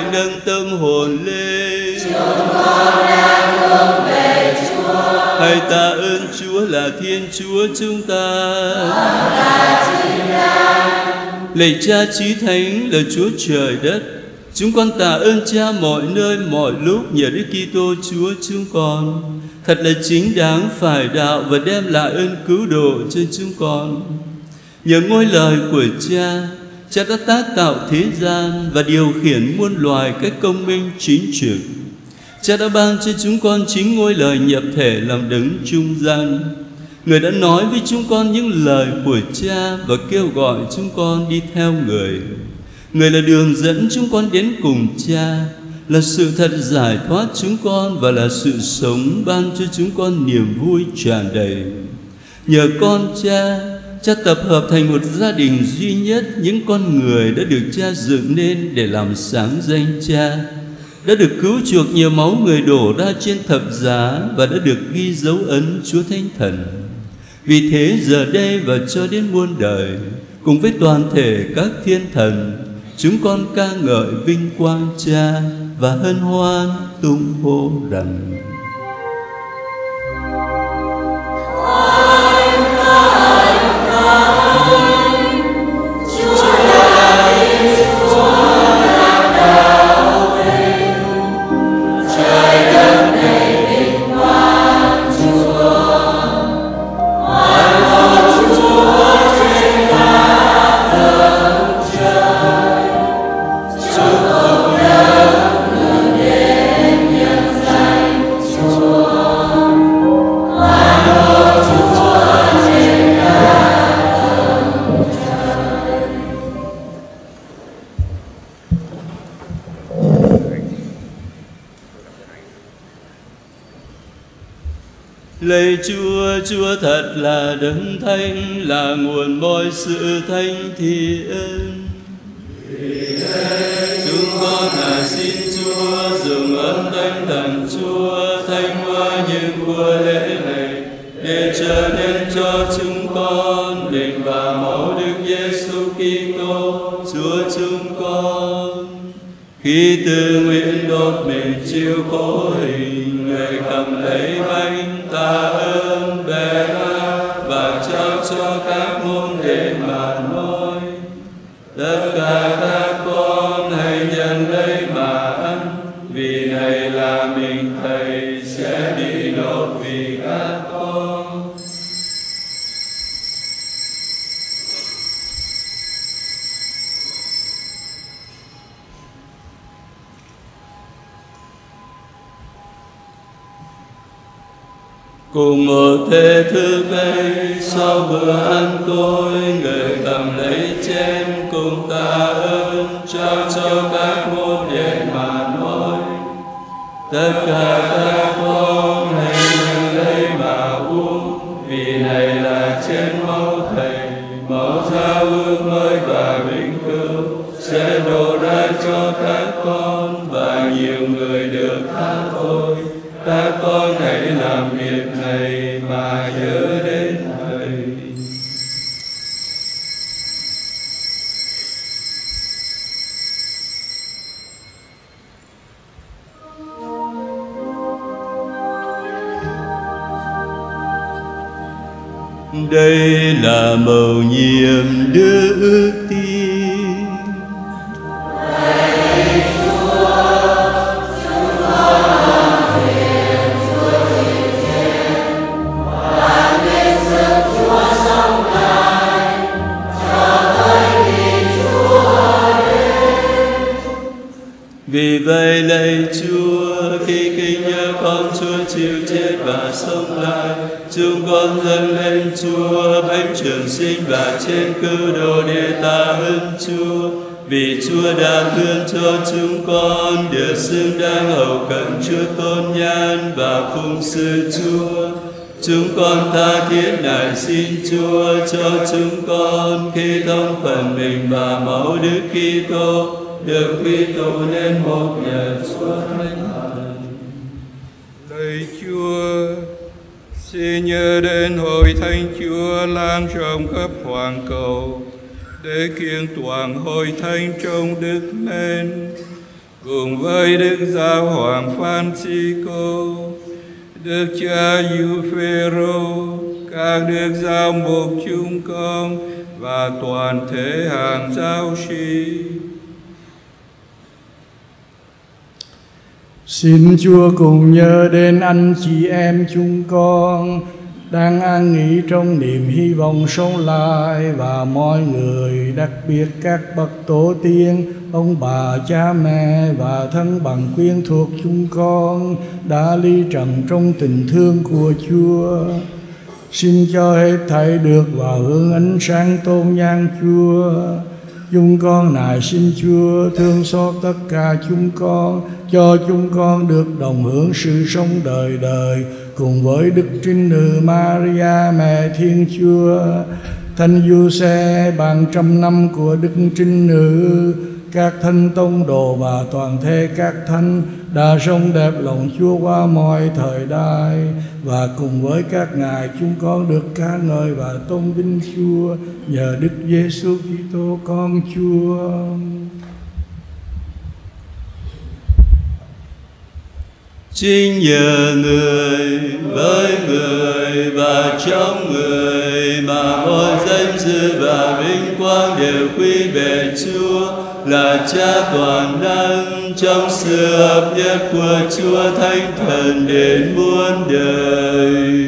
nâng tâm hồn lên. Chúng con đang hướng về Chúa. Hãy tạ ơn Chúa là Thiên Chúa chúng ta. Con là chính đáng. Lạy Cha Chí Thánh là Chúa trời đất, chúng con tạ ơn Cha mọi nơi mọi lúc nhờ Đức Kitô Chúa chúng con. Thật là chính đáng, phải đạo và đem lại ơn cứu độ cho chúng con. Nhờ ngôi lời của Cha, Cha đã tác tạo thế gian và điều khiển muôn loài cách công minh chính trực. Cha đã ban cho chúng con chính ngôi lời nhập thể làm đấng trung gian. Người đã nói với chúng con những lời của Cha và kêu gọi chúng con đi theo Người. Người là đường dẫn chúng con đến cùng Cha, là sự thật giải thoát chúng con và là sự sống ban cho chúng con niềm vui tràn đầy. Nhờ con Cha, Cha tập hợp thành một gia đình duy nhất những con người đã được Cha dựng nên để làm sáng danh Cha, đã được cứu chuộc nhờ máu Người đổ ra trên thập giá và đã được ghi dấu ấn Chúa Thánh Thần. Vì thế giờ đây và cho đến muôn đời, cùng với toàn thể các thiên thần, chúng con ca ngợi vinh quang Cha và hân hoan tung hô rằng: Lạy Chúa, Chúa thật là đấng thánh, là nguồn mọi sự thánh thiện. Vì thế chúng con lại xin Chúa dùng ơn Thánh Thần Chúa thanh hóa những của lễ này, để trở nên cho chúng con linh và máu Đức Giêsu Kitô Chúa chúng con. Khi tự nguyện đốt mình chịu khổ hình, Người cầm lấy bánh tạ ơn bề ra và trao cho các môn đệ mà nói: tất cả các con hãy nhận lấy mà ăn, vì này là mình Thầy sẽ bị đốt vì các con. Cùng một thế thức ấy, sau bữa ăn tối, Người cầm lấy chén cùng tạ ơn, trao cho các môn đệ mà nói: tất cả các con hãy nhận lấy mà uống, vì này là chén máu Thầy, máu giao ước mới và vĩnh cửu, sẽ đổ ra cho các con và nhiều người được tha tội. Các con hãy làm việc này mà nhớ đến Thầy. Đây là mầu nhiệm đức tin. Vì vậy lạy Chúa, khi kính nhớ con Chúa chịu chết và sống lại, chúng con dâng lên Chúa bánh trường sinh và trên cứu độ để tạ ơn Chúa. Vì Chúa đã thương cho chúng con được xứng đáng hầu cận Chúa tôn nhan và phụng sự Chúa. Chúng con tha thiết nài xin Chúa cho chúng con khi thông phần mình và máu Đức Kitô được quy tụ nên một nhờ Chúa Thánh Thần. Lạy Chúa, xin nhớ đến hội thánh Chúa lan rộng khắp hoàn cầu, để kiện toàn hội thánh trong đức mến, cùng với Đức Giáo hoàng Francisco, Đức cha Giuffero, các đức giáo mục chúng con và toàn thể hàng giáo sĩ. Xin Chúa cùng nhớ đến anh chị em chúng con đang an nghỉ trong niềm hy vọng sống lại, và mọi người, đặc biệt các bậc tổ tiên, ông bà, cha mẹ và thân bằng quyến thuộc chúng con đã ly trần trong tình thương của Chúa. Xin cho hết thảy được vào hưởng ánh sáng tôn nhang Chúa. Chúng con nài xin Chúa thương xót tất cả chúng con, cho chúng con được đồng hưởng sự sống đời đời cùng với Đức Trinh Nữ Maria mẹ Thiên Chúa, Thánh Giuse ban trăm năm của Đức Trinh Nữ, các thánh tông đồ và toàn thể các thánh đã sống đẹp lòng Chúa qua mọi thời đại, và cùng với các ngài chúng con được ca ngợi và tôn vinh Chúa nhờ Đức Giêsu Kitô con Chúa. Chính nhờ người, với người và trong người mà mọi danh dự và vinh quang đều quy về Chúa là Cha toàn năng, trong sự hợp nhất của Chúa Thánh Thần đến muôn đời.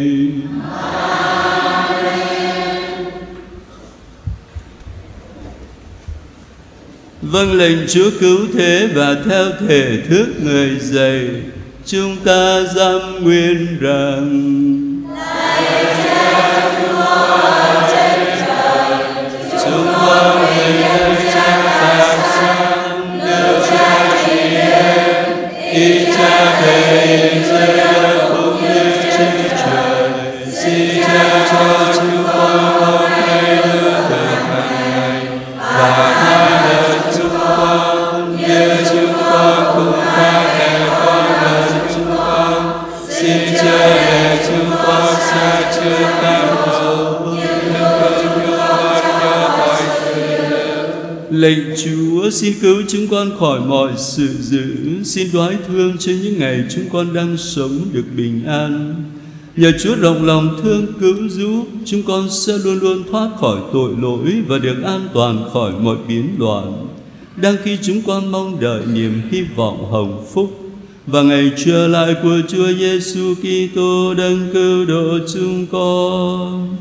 Vâng lệnh Chúa cứu thế và theo thể thức người dạy, chúng ta dám nguyện rằng: Lạy Cha Chúa ở trên trời, chúng con nguyện theo Cha Tạc Sang, nước Cha trị đến, ý Cha thể hiện dưới đất cũng như trên trời. Xin Cha cho chúng con hôm nay bữa thực hàng ngày, và tha nợ chúng con như chúng con cũng tha nợ con nợ chúng con. Xin Cha để chúng con xa trước tam hậu, nhưng cứu chúng con cho mọi sự dữ. Lạy Chúa, xin cứu chúng con khỏi mọi sự dữ. Xin đoái thương cho những ngày chúng con đang sống được bình an. Nhờ Chúa rộng lòng thương cứu giúp, chúng con sẽ luôn luôn thoát khỏi tội lỗi và được an toàn khỏi mọi biến loạn. Đang khi chúng con mong đợi niềm hy vọng hồng phúc và ngày trở lại của Chúa Giêsu Kitô đấng cứu độ chúng con.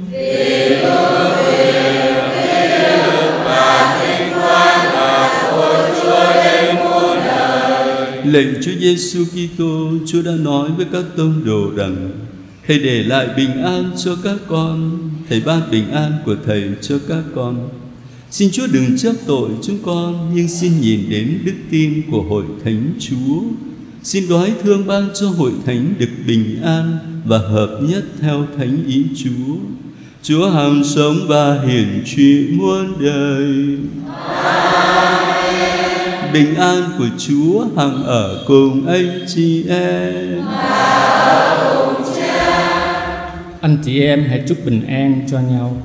Lạy Chúa Giêsu Kitô, Chúa đã nói với các tông đồ rằng: Thầy để lại bình an cho các con, Thầy ban bình an của Thầy cho các con. Xin Chúa đừng chấp tội chúng con, nhưng xin nhìn đến đức tin của hội thánh Chúa. Xin đoái thương ban cho hội thánh được bình an và hợp nhất theo thánh ý Chúa. Chúa hằng sống và hiển trị muôn đời. Bình an của Chúa hằng ở cùng anh chị em. Anh chị em hãy chúc bình an cho nhau.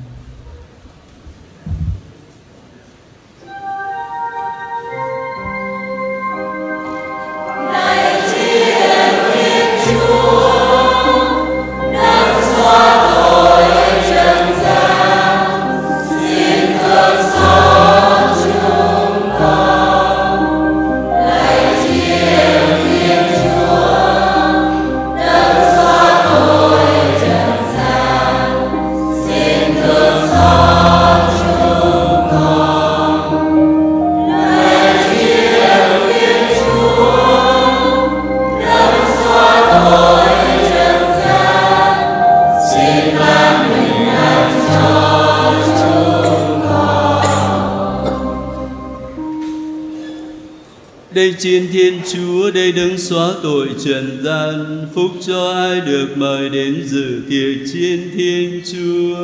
Đây trên Thiên Chúa, đây đấng xóa tội trần gian, phúc cho ai được mời đến dự tiệc trên Thiên Chúa.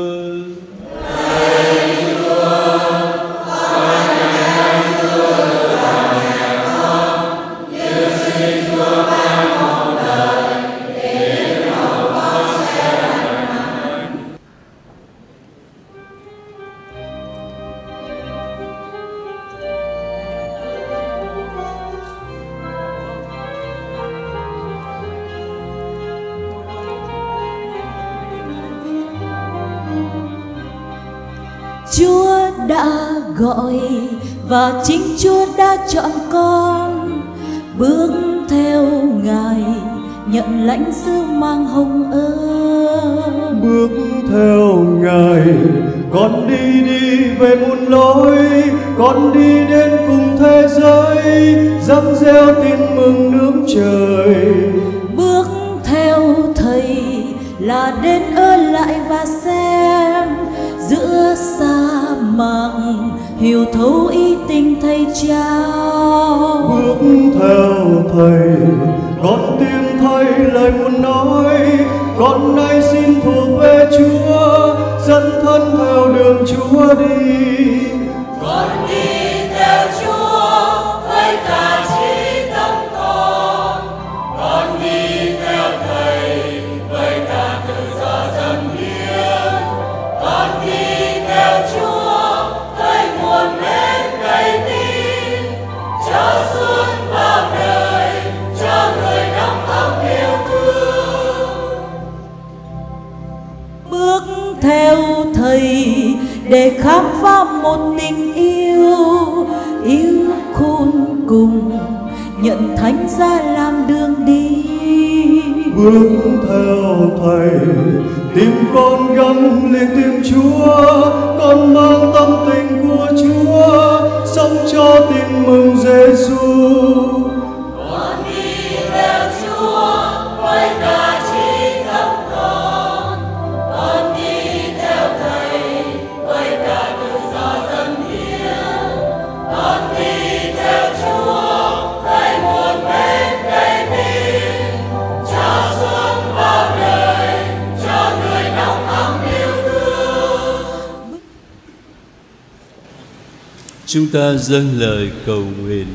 gọi và chính Chúa đã chọn con bước theo Ngài, nhận lãnh sứ mang hồng ơn. Bước theo Ngài, con đi về muôn lối, con đi đến cùng thế giới, dâng gieo tin mừng nước trời. Bước theo Thầy là đến ở lại và xem giữa sa mạc hiểu thấu ý tình Thầy trao. Bước theo Thầy, con tìm thấy lời muốn nói, con nay xin thuộc về Chúa, dẫn thân theo đường Chúa đi. Con đi theo Chúa với cả trí tâm con đi theo Thầy với cả tự do dâng hiến, con đi theo Chúa với nguồn mến đầy tin, cho xuân vào đời, cho người nóng ấm yêu thương. Bước theo Thầy để khám phá một tình yêu khôn cùng, nhận Thánh giá làm đường đi. Bước theo Thầy, tim con gắn liền tim Chúa, con mang tâm tình của Chúa, sống cho tin mừng Giêsu. Con đi theo Chúa với cả trí tâm con đi theo Thầy với cả tự do dâng hiến, con đi theo Chúa với nguồn mến đầy tin, cho xuân vào đời, cho người nóng ấm yêu thương. Chúng ta dâng lời cầu nguyện.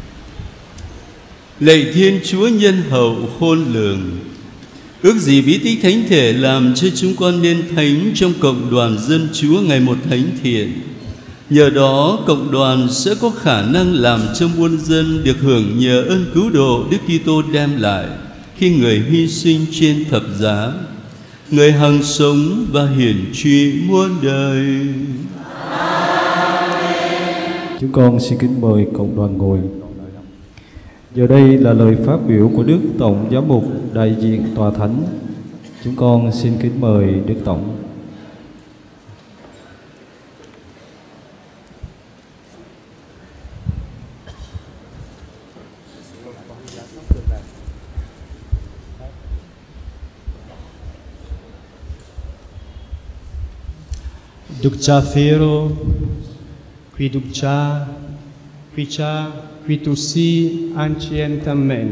Lạy Thiên Chúa nhân hậu khôn lường, ước gì bí tích Thánh Thể làm cho chúng con nên thánh trong cộng đoàn dân Chúa ngày một thánh thiện. Nhờ đó cộng đoàn sẽ có khả năng làm cho muôn dân được hưởng nhờ ơn cứu độ Đức Kitô đem lại khi Người hy sinh trên thập giá, Người hằng sống và hiển truy muôn đời. Chúng con xin kính mời cộng đoàn ngồi. Giờ đây là lời phát biểu của Đức Tổng Giám mục đại diện Tòa Thánh. Chúng con xin kính mời Đức Tổng. Đức cha Phêrô, qui Đức cha, qui tu si ancient amen.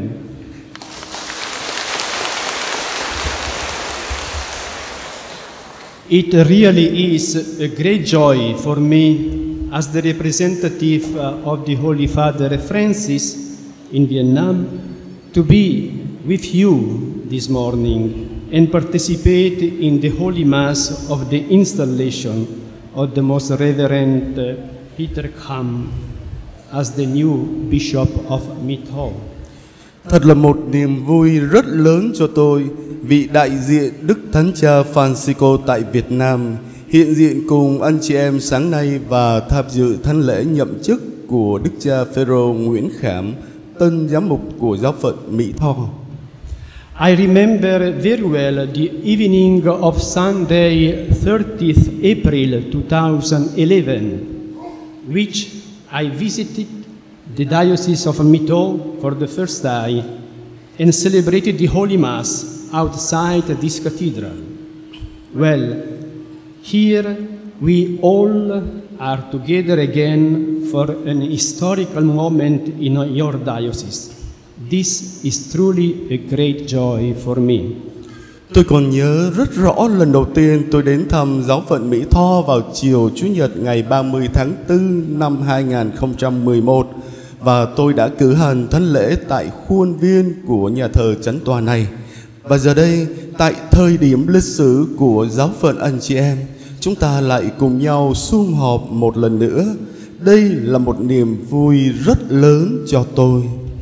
It really is a great joy for me as the representative of the Holy Father Francis in Vietnam to be with you this morning and participate in the Holy Mass of the installation of the Most Reverend Peter Kham as the new Bishop of Mỹ Tho. Thật là một niềm vui rất lớn cho tôi, vị đại diện Đức Thánh Cha Francisco tại Việt Nam, hiện diện cùng anh chị em sáng nay và tham dự thánh lễ nhậm chức của Đức cha Phêrô Nguyễn Khảm, tân giám mục của giáo phận Mỹ Tho. I remember very well the evening of Sunday, 30th April 2011, which I visited the Diocese of Mỹ Tho for the first time and celebrated the Holy Mass outside this cathedral. Well, here we all are together again for an historical moment in your diocese. This is truly a great joy for me. Tôi còn nhớ rất rõ lần đầu tiên tôi đến thăm giáo phận Mỹ Tho vào chiều Chủ nhật ngày 30 tháng 4 năm 2011 và tôi đã cử hành thánh lễ tại khuôn viên của nhà thờ Chánh Tòa này. Và giờ đây, tại thời điểm lịch sử của giáo phận anh chị em, chúng ta lại cùng nhau sum họp một lần nữa. Đây là một niềm vui rất lớn cho tôi.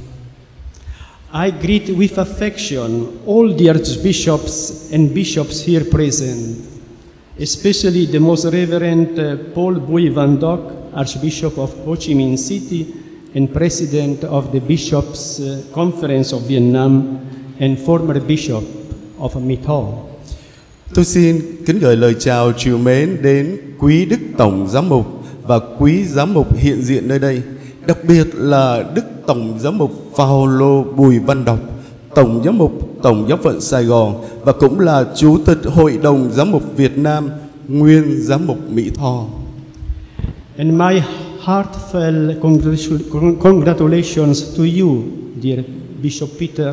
I greet with affection all the archbishops and bishops here present, especially the Most Reverend Paul Bui Van Dock Archbishop of Ho Chi Minh City and President of the Bishops' Conference of Vietnam and former Bishop of Mỹ Tho. Tôi xin kính gửi lời chào trìu mến đến quý Đức Tổng Giám mục và quý Giám mục hiện diện nơi đây, đặc biệt là Đức Tổng Giám mục Phaolô Bùi Văn Đọc, Tổng Giám mục Tổng Giáo phận Sài Gòn và cũng là Chủ tịch Hội đồng Giám mục Việt Nam, nguyên Giám mục Mỹ Tho. And my heartfelt congratulations to you, dear Bishop Peter,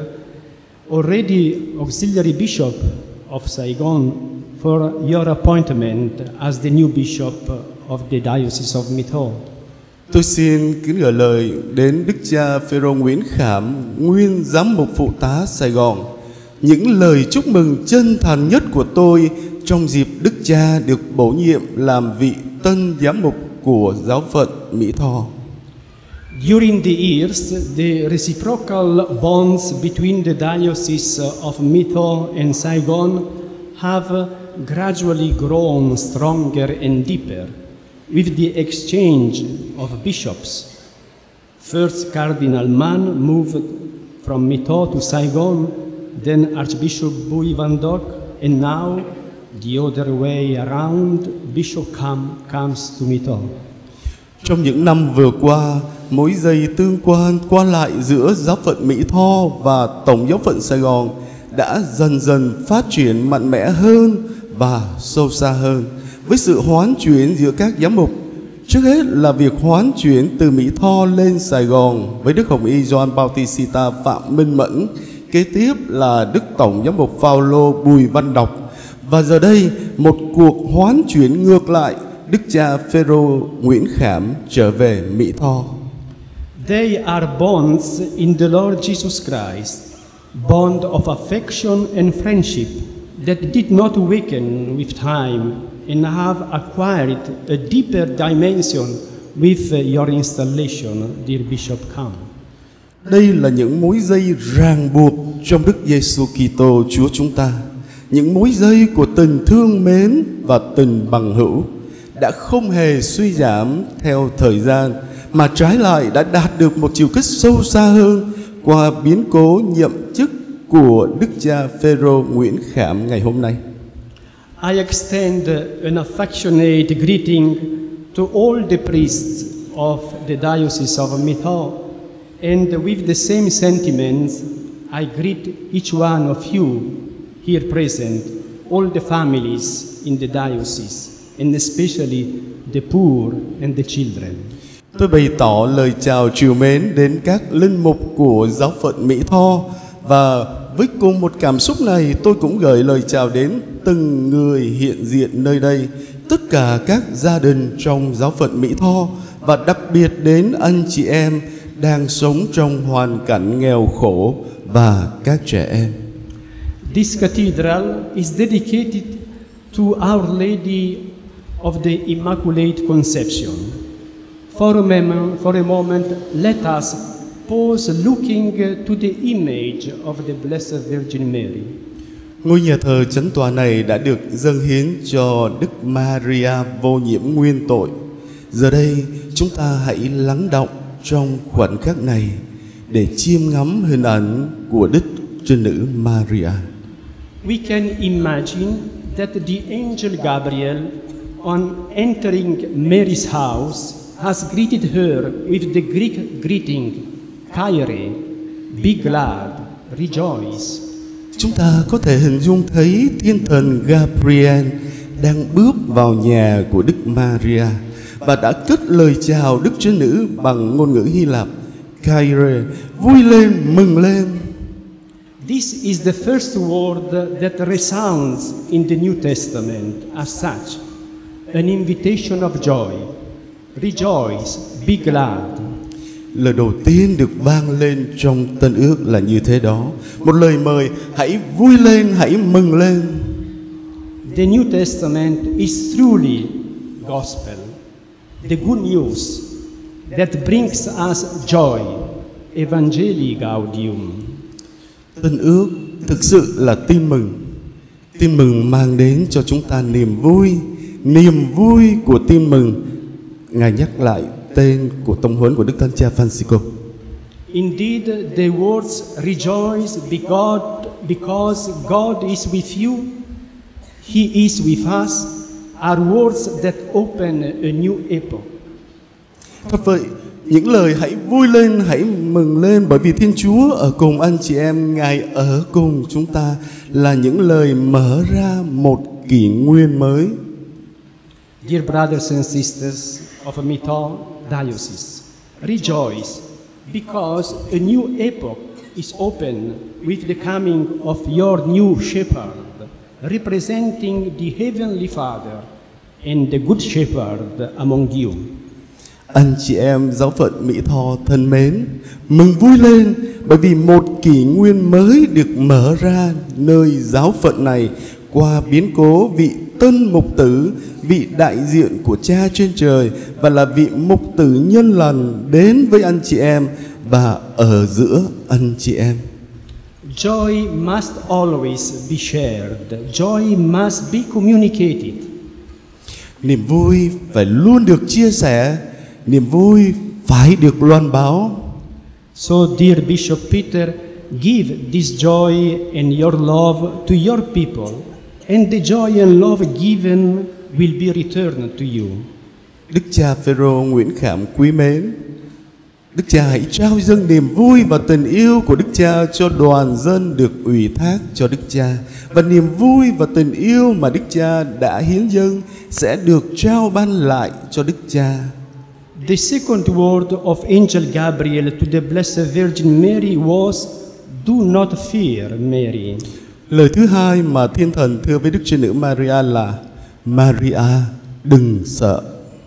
already Auxiliary Bishop of Saigon, for your appointment as the new Bishop of the Diocese of Mỹ Tho. Tôi xin kính gửi lời đến Đức cha Phêrô Nguyễn Khảm, nguyên Giám mục phụ tá Sài Gòn, những lời chúc mừng chân thành nhất của tôi trong dịp Đức cha được bổ nhiệm làm vị tân giám mục của giáo phận Mỹ Tho. During the years, the reciprocal bonds between the Diocese of Mỹ Tho and Saigon have gradually grown stronger and deeper with the exchange of bishops. First, Cardinal Mann moved from Mỹ Tho to Saigon, then Archbishop Bùi Văn Đốc, and now the other way around, Bishop comes to Mỹ Tho. Trong những năm vừa qua, mối dây tương quan qua lại giữa giáo phận Mỹ Tho và Tổng giáo phận Sài Gòn đã dần dần phát triển mạnh mẽ hơn và sâu xa hơn, với sự hoán chuyển giữa các giám mục. Trước hết là việc hoán chuyển từ Mỹ Tho lên Sài Gòn với Đức Hồng Y Gioan Bautista Phạm Minh Mẫn, kế tiếp là Đức Tổng giám mục Phaolô Bùi Văn Đọc, và giờ đây một cuộc hoán chuyển ngược lại, Đức cha Phêrô Nguyễn Khảm trở về Mỹ Tho. They are bonds in the Lord Jesus Christ, bond of affection and friendship that did not weaken with time and have acquired a deeper dimension with your installation, dear Bishop Kham. Đây là những mối dây ràng buộc trong Đức Giêsu Kitô Chúa chúng ta, những mối dây của tình thương mến và tình bằng hữu đã không hề suy giảm theo thời gian, mà trái lại đã đạt được một chiều kích sâu xa hơn qua biến cố nhậm chức của Đức cha Phêrô Nguyễn Khảm ngày hôm nay. I extend an affectionate greeting to all the priests of the Diocese of Mỹ Tho, and with the same sentiments, I greet each one of you here present, all the families in the diocese, and especially the poor and the children. Tôi bày tỏ lời chào trìu mến đến các linh mục của giáo phận Mỹ Tho, và với cùng một cảm xúc này tôi cũng gửi lời chào đến từng người hiện diện nơi đây, tất cả các gia đình trong giáo phận Mỹ Tho, và đặc biệt đến anh chị em đang sống trong hoàn cảnh nghèo khổ và các trẻ em. This cathedral is dedicated to Our Lady of the Immaculate Conception. For a moment, let us pause looking to the image of the Blessed Virgin Mary. Ngôi nhà thờ chánh tòa này đã được dâng hiến cho Đức Maria vô nhiễm nguyên tội. Giờ đây chúng ta hãy lắng đọng trong khoảnh khắc này để chiêm ngắm hình ảnh của Đức Trinh Nữ Maria. We can imagine that the angel Gabriel, on entering Mary's house, has greeted her with the Greek greeting, Kyrie, be glad, rejoice. Chúng ta có thể hình dung thấy thiên thần Gabriel đang bước vào nhà của Đức Maria và đã cất lời chào Đức Trinh Nữ bằng ngôn ngữ Hy Lạp, Kyrie, vui lên, mừng lên. This is the first word that resounds in the New Testament as such, an invitation of joy. Rejoice, be glad. Lời đầu tiên được vang lên trong Tân Ước là như thế đó, một lời mời hãy vui lên, hãy mừng lên. The New Testament is truly gospel, the good news that brings us joy, Evangelii Gaudium. Tân Ước thực sự là tin mừng mang đến cho chúng ta niềm vui của tin mừng, Ngài nhắc lại tên của tông huấn của Đức Thánh Cha Francisco. Indeed, the words rejoice because God is with you, He is with us, are words that open a new epoch. Thật vậy, những lời hãy vui lên, hãy mừng lên bởi vì Thiên Chúa ở cùng anh chị em, Ngài ở cùng chúng ta là những lời mở ra một kỷ nguyên mới. Dear brothers and sisters of Mito Diocese, rejoice because a new epoch is open with the coming of your new shepherd, representing the Heavenly Father and the Good Shepherd among you. Anh chị em giáo phận Mỹ Tho thân mến, mừng vui lên bởi vì một kỷ nguyên mới được mở ra nơi giáo phận này qua biến cố vị tân mục tử, vị đại diện của Cha trên trời và là vị mục tử nhân lành đến với anh chị em và ở giữa anh chị em. Joy must always be shared. Joy must be communicated. Niềm vui phải luôn được chia sẻ, niềm vui phải được loan báo. So, dear Bishop Peter, give this joy and your love to your people, and the joy and love given will be returned to you. Đức cha Phêrô Nguyễn Khảm quý mến, Đức cha hãy trao dâng niềm vui và tình yêu của Đức cha cho đoàn dân được ủy thác cho Đức cha, và niềm vui và tình yêu mà Đức cha đã hiến dâng sẽ được trao ban lại cho Đức cha. The second word of Angel Gabriel to the Blessed Virgin Mary was, "Do not fear, Mary." Lời thứ hai mà Thiên Thần thưa với Đức Trinh Nữ Maria là: Maria, đừng sợ.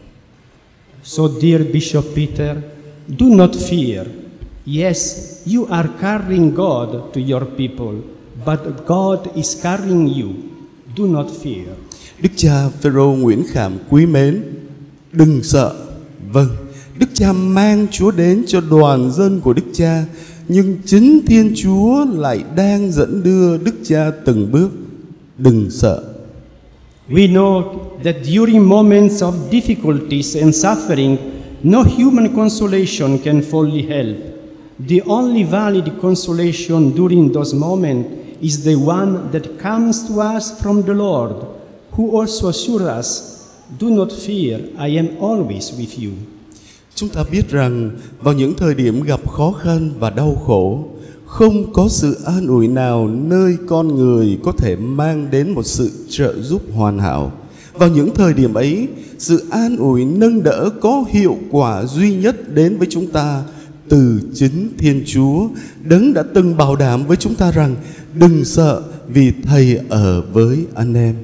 So, dear Bishop Peter, do not fear. Yes, you are carrying God to your people, but God is carrying you. Do not fear. Đức cha Phêrô Nguyễn Khảm quý mến, đừng sợ. Vâng, Đức cha mang Chúa đến cho đoàn dân của Đức cha, nhưng chính Thiên Chúa lại đang dẫn đưa Đức cha từng bước. Đừng sợ. We know that during moments of difficulties and suffering, no human consolation can fully help. The only valid consolation during those moments is the one that comes to us from the Lord, who also assures us, "Do not fear, I am always with you." Chúng ta biết rằng vào những thời điểm gặp khó khăn và đau khổ, không có sự an ủi nào nơi con người có thể mang đến một sự trợ giúp hoàn hảo. Vào những thời điểm ấy, sự an ủi nâng đỡ có hiệu quả duy nhất đến với chúng ta từ chính Thiên Chúa, Đấng đã từng bảo đảm với chúng ta rằng đừng sợ vì Thầy ở với anh em.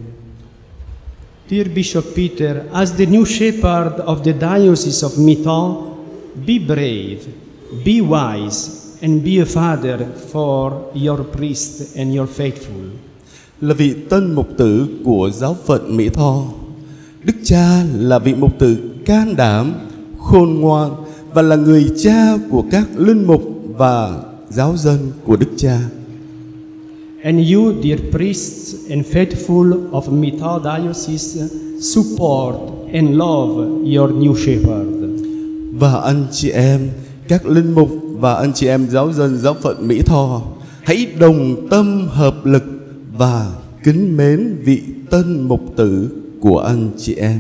Dear Bishop Peter, as the new shepherd of the Diocese of Mito, be brave, be wise, and be a father for your priests and your faithful. Là vị tân mục tử của giáo phận Mỹ Tho, Đức cha là vị mục tử can đảm, khôn ngoan và là người cha của các linh mục và giáo dân của Đức cha. And you, dear priests and faithful of Mito Diocese, support and love your new shepherd. Và anh chị em, các linh mục và anh chị em giáo dân giáo phận Mỹ Tho, hãy đồng tâm hợp lực và kính mến vị tân mục tử của anh chị em.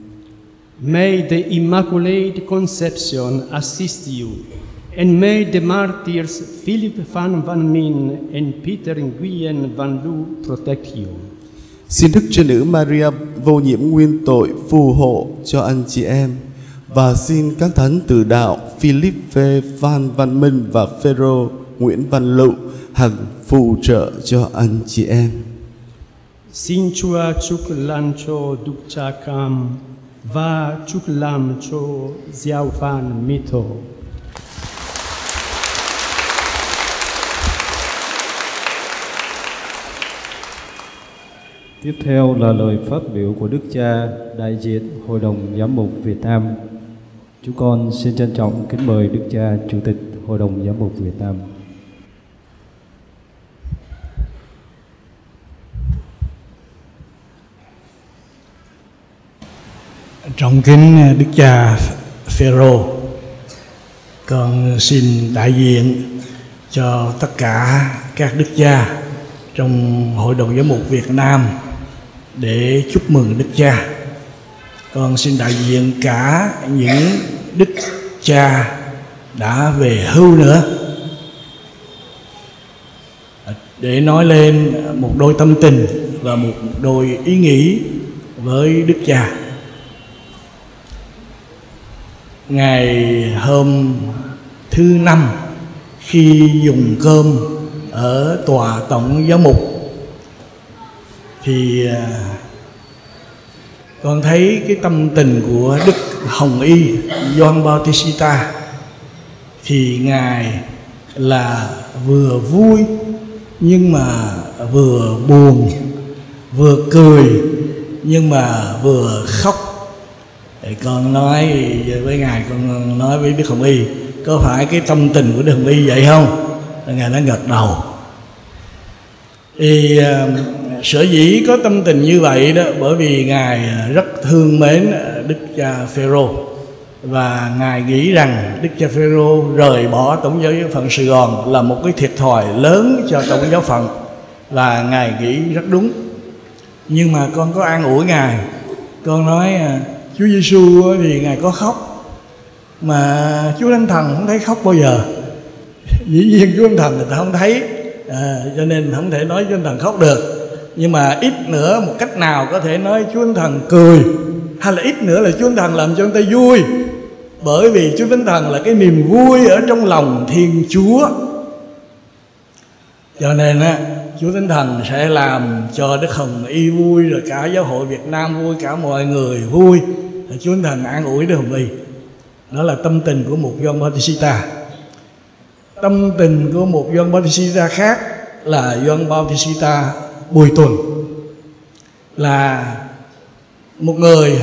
May the Immaculate Conception assist you, and may the martyrs Philip van Min and Peter Nguyen van Lu protect you. Xin Đức Trinh Nữ Maria vô nhiễm nguyên tội phù hộ cho anh chị em, và xin các thánh tử đạo Philip Phan Văn Minh và Phêrô Nguyễn Văn Lụ hằng phù trợ cho anh chị em. Xin Chúa chúc lan cho Đức Cha Cam và chúc làm cho giáo phận Mito. Tiếp theo là lời phát biểu của Đức Cha đại diện Hội đồng Giám mục Việt Nam. Chúng con xin trân trọng kính mời Đức Cha Chủ tịch Hội đồng Giám mục Việt Nam. Trọng kính Đức cha Phêrô, con xin đại diện cho tất cả các đức cha trong Hội đồng Giám mục Việt Nam để chúc mừng Đức cha. Con xin đại diện cả những đức cha đã về hưu nữa để nói lên một đôi tâm tình và một đôi ý nghĩ với Đức cha. Ngày hôm thứ Năm khi dùng cơm ở tòa tổng giám mục thì con thấy cái tâm tình của Đức Hồng Y Gioan Bautista, thì Ngài là vừa vui nhưng mà vừa buồn, vừa cười nhưng mà vừa khóc. Thì con nói với Ngài, con nói với Đức Hồng Y, có phải cái tâm tình của Đức Hồng Y vậy không? Ngài đã gật đầu. Thì sở dĩ có tâm tình như vậy đó, bởi vì Ngài rất thương mến Đức cha Phêrô, và Ngài nghĩ rằng Đức cha Phêrô rời bỏ Tổng giáo phận Sài Gòn là một cái thiệt thòi lớn cho Tổng giáo phận, và Ngài nghĩ rất đúng. Nhưng mà con có an ủi Ngài, con nói Chúa Giêsu thì Ngài có khóc, mà Chúa Thánh Thần không thấy khóc bao giờ. Dĩ nhiên Chúa Thánh Thần người ta không thấy, cho nên không thể nói Chúa Thánh Thần khóc được. Nhưng mà ít nữa, một cách nào có thể nói Chúa Thánh Thần cười, hay là ít nữa là Chúa Thánh Thần làm cho người ta vui. Bởi vì Chúa Thánh Thần là cái niềm vui ở trong lòng Thiên Chúa. Cho nên Chúa Thánh Thần sẽ làm cho Đức Hồng Y vui, rồi cả giáo hội Việt Nam vui, cả mọi người vui. Chúa Thánh Thần an ủi Đức Hồng Y. Đó là tâm tình của một Gioan Bautista. Tâm tình của một Gioan Bautista khác là Gioan Bautista Bùi Tuần, là một người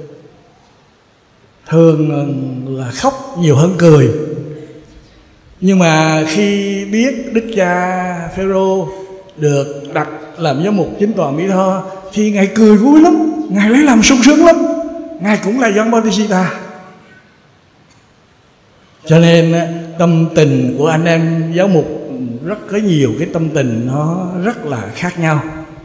thường là khóc nhiều hơn cười. Nhưng mà khi biết Đức cha Phêrô được đặt làm giám mục chính tòa Mỹ Tho thì Ngài cười vui lắm, Ngài lấy làm sung sướng lắm. Ngài cũng là Gioan Bautista. Cho nên tâm tình của anh em giáo mục rất có nhiều cái tâm tình nó rất là khác nhau.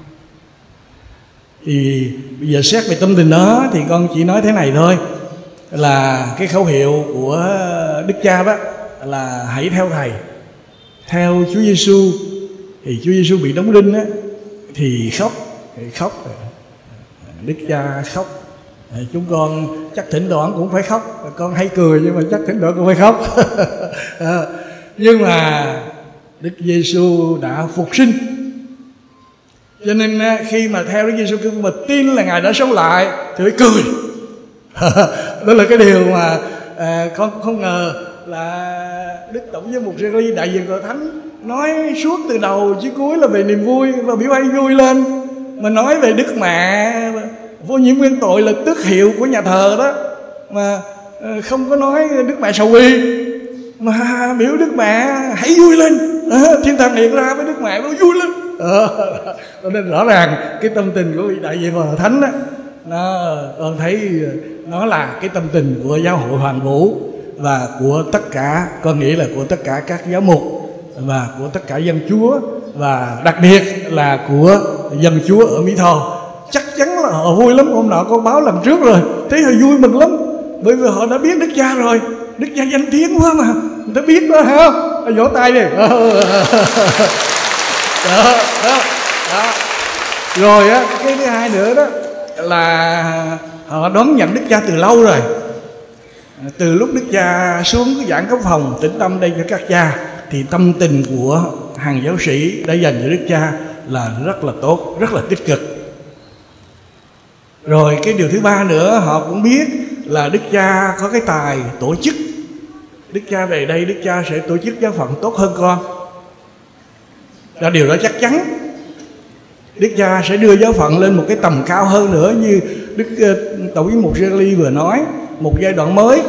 Thì bây giờ xét về tâm tình đó thì con chỉ nói thế này thôi, là cái khẩu hiệu của Đức cha đó là hãy theo Thầy, theo Chúa Giêsu. Thì Chúa Giêsu bị đóng đinh á, thì khóc, Đức cha khóc. Chúng con chắc thỉnh thoảng cũng phải khóc, con hay cười nhưng mà chắc thỉnh thoảng cũng phải khóc. Nhưng mà Đức Giêsu đã phục sinh, cho nên khi mà theo Đức Giêsu mà tin là Ngài đã sống lại thì phải cười. Đó là cái điều mà con cũng không ngờ là Đức Tổng giám mục Jerry, đại diện Hội Thánh, nói suốt từ đầu chí cuối là về niềm vui và biểu anh vui lên. Mà nói về Đức Mẹ vô nhiễm nguyên tội là tước hiệu của nhà thờ đó, mà không có nói Đức Mẹ sầu bi, mà biểu Đức Mẹ hãy vui lên, Thiên Thần hiện ra với Đức Mẹ nó vui lên. Cho nên rõ ràng cái tâm tình của vị đại diện Hội Thánh đó, con thấy nó là cái tâm tình của giáo hội Hoàn Vũ và của tất cả, con nghĩ là của tất cả các giáo mục và của tất cả dân Chúa, và đặc biệt là của dân Chúa ở Mỹ Tho. Chắc chắn là họ vui lắm. Hôm nọ con báo lần trước rồi, thấy họ vui mừng lắm, bởi vì họ đã biết Đức cha rồi. Đức cha danh tiếng quá mà, người ta biết đó, hả không? Vỗ tay đi. Đó. Rồi á, cái thứ hai nữa đó là họ đón nhận Đức cha từ lâu rồi. Từ lúc Đức cha xuống cái giảng cấp phòng tĩnh tâm đây cho các cha, thì tâm tình của hàng giáo sĩ đã dành cho Đức cha là rất là tốt, rất là tích cực. Rồi cái điều thứ ba nữa, họ cũng biết là Đức cha có cái tài tổ chức. Đức cha về đây, Đức cha sẽ tổ chức giáo phận tốt hơn con. Là điều đó chắc chắn. Đức cha sẽ đưa giáo phận lên một cái tầm cao hơn nữa, như Đức Tổng giám mục Jerry vừa nói, một giai đoạn mới.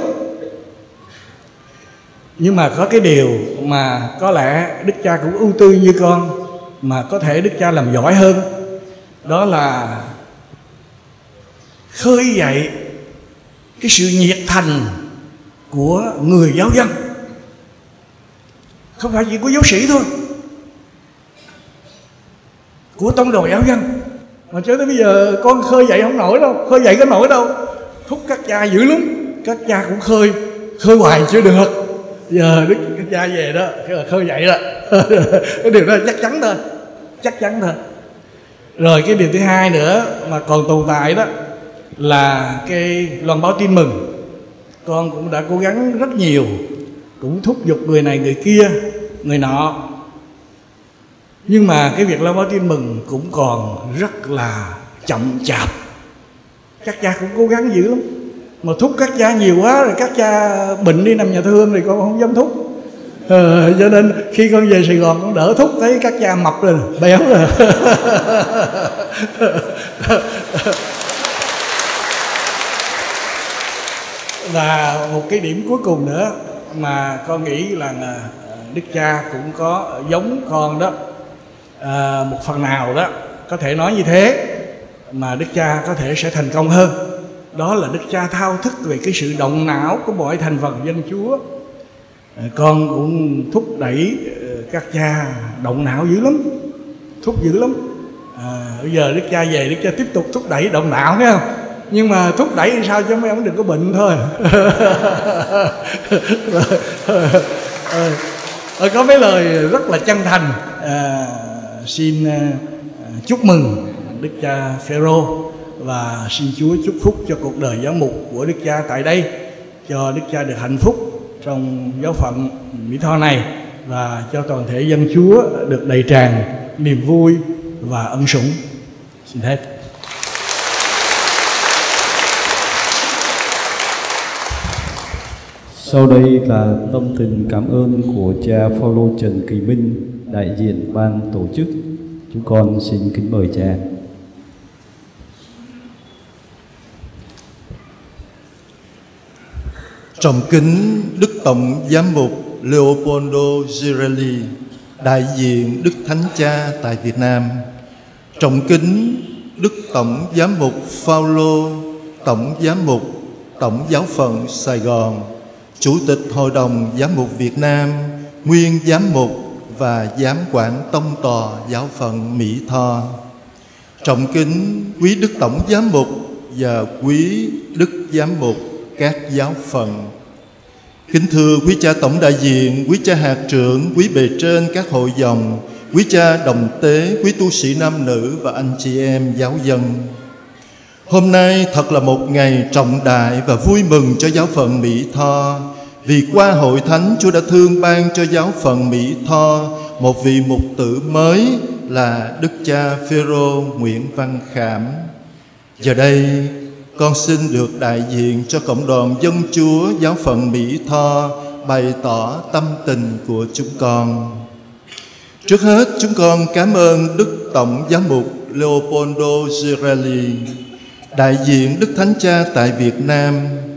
Nhưng mà có cái điều mà có lẽ Đức cha cũng ưu tư như con, mà có thể Đức cha làm giỏi hơn, đó là khơi dậy cái sự nhiệt thành của người giáo dân, không phải chỉ của giáo sĩ thôi, của tông đồ giáo dân. Mà cho tới bây giờ con khơi dậy không nổi đâu, khơi dậy có nổi đâu, thúc các cha dữ lắm. Các cha cũng khơi hoài chưa được. Giờ Đức các cha về đó khơi dậy đó. Cái điều đó chắc chắn thôi, chắc chắn thôi. Rồi cái điều thứ hai nữa mà còn tồn tại đó là cái loan báo tin mừng. Con cũng đã cố gắng rất nhiều, cũng thúc giục người này người kia người nọ, nhưng mà cái việc loan báo tin mừng cũng còn rất là chậm chạp. Các cha cũng cố gắng dữ lắm, mà thúc các cha nhiều quá rồi các cha bệnh đi nằm nhà thương thì con không dám thúc. Cho nên khi con về Sài Gòn con đỡ thúc, thấy các cha mập rồi, béo rồi. Và một cái điểm cuối cùng nữa mà con nghĩ là Đức cha cũng có giống con đó, một phần nào đó có thể nói như thế, mà Đức cha có thể sẽ thành công hơn. Đó là Đức cha thao thức về cái sự động não của mọi thành phần dân Chúa. Con cũng thúc đẩy các cha động não dữ lắm, thúc dữ lắm. Bây giờ Đức cha về, Đức cha tiếp tục thúc đẩy động não, thấy không? Nhưng mà thúc đẩy làm sao cho mấy ông đừng có bệnh thôi. Có mấy lời rất là chân thành. Xin chúc mừng Đức cha Phêrô và xin Chúa chúc phúc cho cuộc đời giáo mục của Đức cha tại đây, cho Đức cha được hạnh phúc trong giáo phận Mỹ Tho này, và cho toàn thể dân Chúa được đầy tràn niềm vui và ân sủng. Xin hết. Sau đây là tâm tình cảm ơn của cha Phaolô Trần Kỳ Minh, đại diện ban tổ chức. Chúng con xin kính mời cha. Trọng kính Đức Tổng Giám mục Leopoldo Girelli, đại diện Đức Thánh Cha tại Việt Nam. Trọng kính Đức Tổng Giám mục Phaolô, Tổng Giám mục Tổng Giáo phận Sài Gòn, Chủ tịch Hội đồng Giám mục Việt Nam, nguyên giám mục và giám quản tông tòa giáo phận Mỹ Tho. Trọng kính quý Đức Tổng Giám mục và quý Đức Giám mục các giáo phận. Kính thưa quý cha tổng đại diện, quý cha hạt trưởng, quý bề trên các hội dòng, quý cha đồng tế, quý tu sĩ nam nữ và anh chị em giáo dân. Hôm nay thật là một ngày trọng đại và vui mừng cho giáo phận Mỹ Tho, vì qua hội thánh Chúa đã thương ban cho giáo phận Mỹ Tho một vị mục tử mới là Đức cha Phêrô Nguyễn Văn Khảm. Giờ đây con xin được đại diện cho cộng đoàn dân Chúa giáo phận Mỹ Tho bày tỏ tâm tình của chúng con. Trước hết chúng con cảm ơn Đức Tổng Giám mục Leopoldo Girelli, đại diện Đức Thánh Cha tại Việt Nam.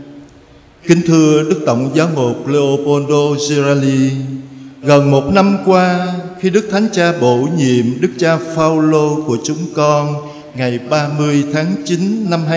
Kính thưa Đức Tổng Giám mục Leopoldo Girelli, gần một năm qua, khi Đức Thánh Cha bổ nhiệm Đức cha Phaolô của chúng con ngày 30 tháng 9 năm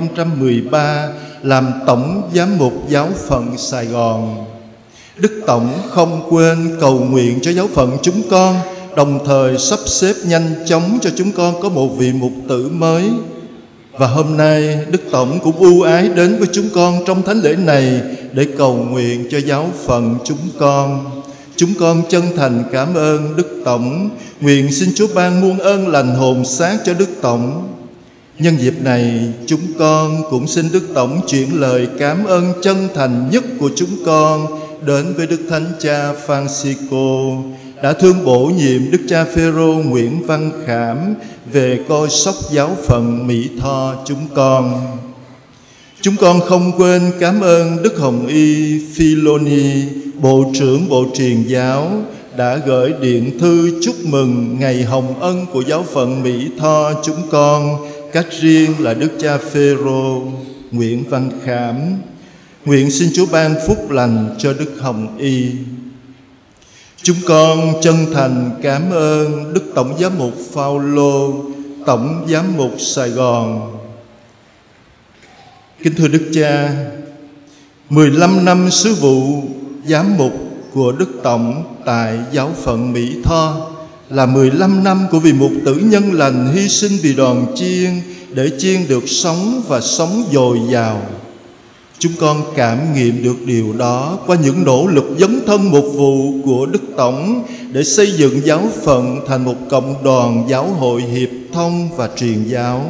2013 làm Tổng Giám mục giáo phận Sài Gòn, Đức Tổng không quên cầu nguyện cho giáo phận chúng con, đồng thời sắp xếp nhanh chóng cho chúng con có một vị mục tử mới. Và hôm nay Đức Tổng cũng ưu ái đến với chúng con trong thánh lễ này để cầu nguyện cho giáo phận chúng con. Chúng con chân thành cảm ơn Đức Tổng, nguyện xin Chúa ban muôn ơn lành hồn xác cho Đức Tổng. Nhân dịp này, chúng con cũng xin Đức Tổng chuyển lời cảm ơn chân thành nhất của chúng con đến với Đức Thánh Cha Francisco, đã thương bổ nhiệm Đức cha Phêrô Nguyễn Văn Khảm về coi sóc giáo phận Mỹ Tho chúng con. Chúng con không quên cảm ơn Đức Hồng Y Philoni, Bộ trưởng Bộ Truyền giáo, đã gửi điện thư chúc mừng ngày hồng ân của giáo phận Mỹ Tho chúng con, cách riêng là Đức cha Phêrô Nguyễn Văn Khảm. Nguyện xin Chúa ban phúc lành cho Đức Hồng Y. Chúng con chân thành cảm ơn Đức Tổng Giám mục Phaolô, Tổng Giám mục Sài Gòn. Kính thưa Đức Cha, 15 năm sứ vụ giám mục của Đức Tổng tại giáo phận Mỹ Tho là 15 năm của vị mục tử nhân lành hy sinh vì đoàn chiên để chiên được sống và sống dồi dào. Chúng con cảm nghiệm được điều đó qua những nỗ lực dấn thân mục vụ của Đức Tổng để xây dựng giáo phận thành một cộng đoàn giáo hội hiệp thông và truyền giáo.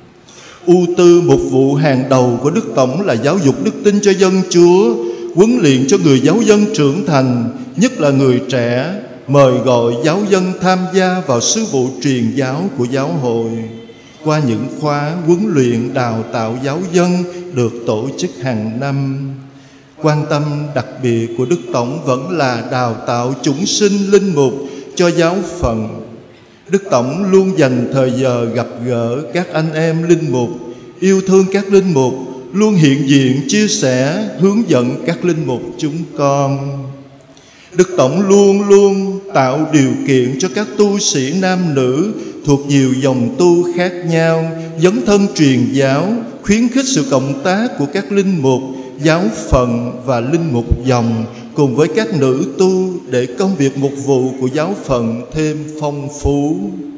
Ưu tư mục vụ hàng đầu của Đức Tổng là giáo dục đức tin cho dân Chúa, huấn luyện cho người giáo dân trưởng thành, nhất là người trẻ, mời gọi giáo dân tham gia vào sứ vụ truyền giáo của giáo hội qua những khóa huấn luyện đào tạo giáo dân được tổ chức hàng năm. Quan tâm đặc biệt của Đức Tổng vẫn là đào tạo chúng sinh linh mục cho giáo phận. Đức Tổng luôn dành thời giờ gặp gỡ các anh em linh mục, yêu thương các linh mục, luôn hiện diện chia sẻ, hướng dẫn các linh mục chúng con. Đức Tổng luôn luôn tạo điều kiện cho các tu sĩ nam nữ thuộc nhiều dòng tu khác nhau dấn thân truyền giáo, khuyến khích sự cộng tác của các linh mục, giáo phận và linh mục dòng cùng với các nữ tu để công việc mục vụ của giáo phận thêm phong phú.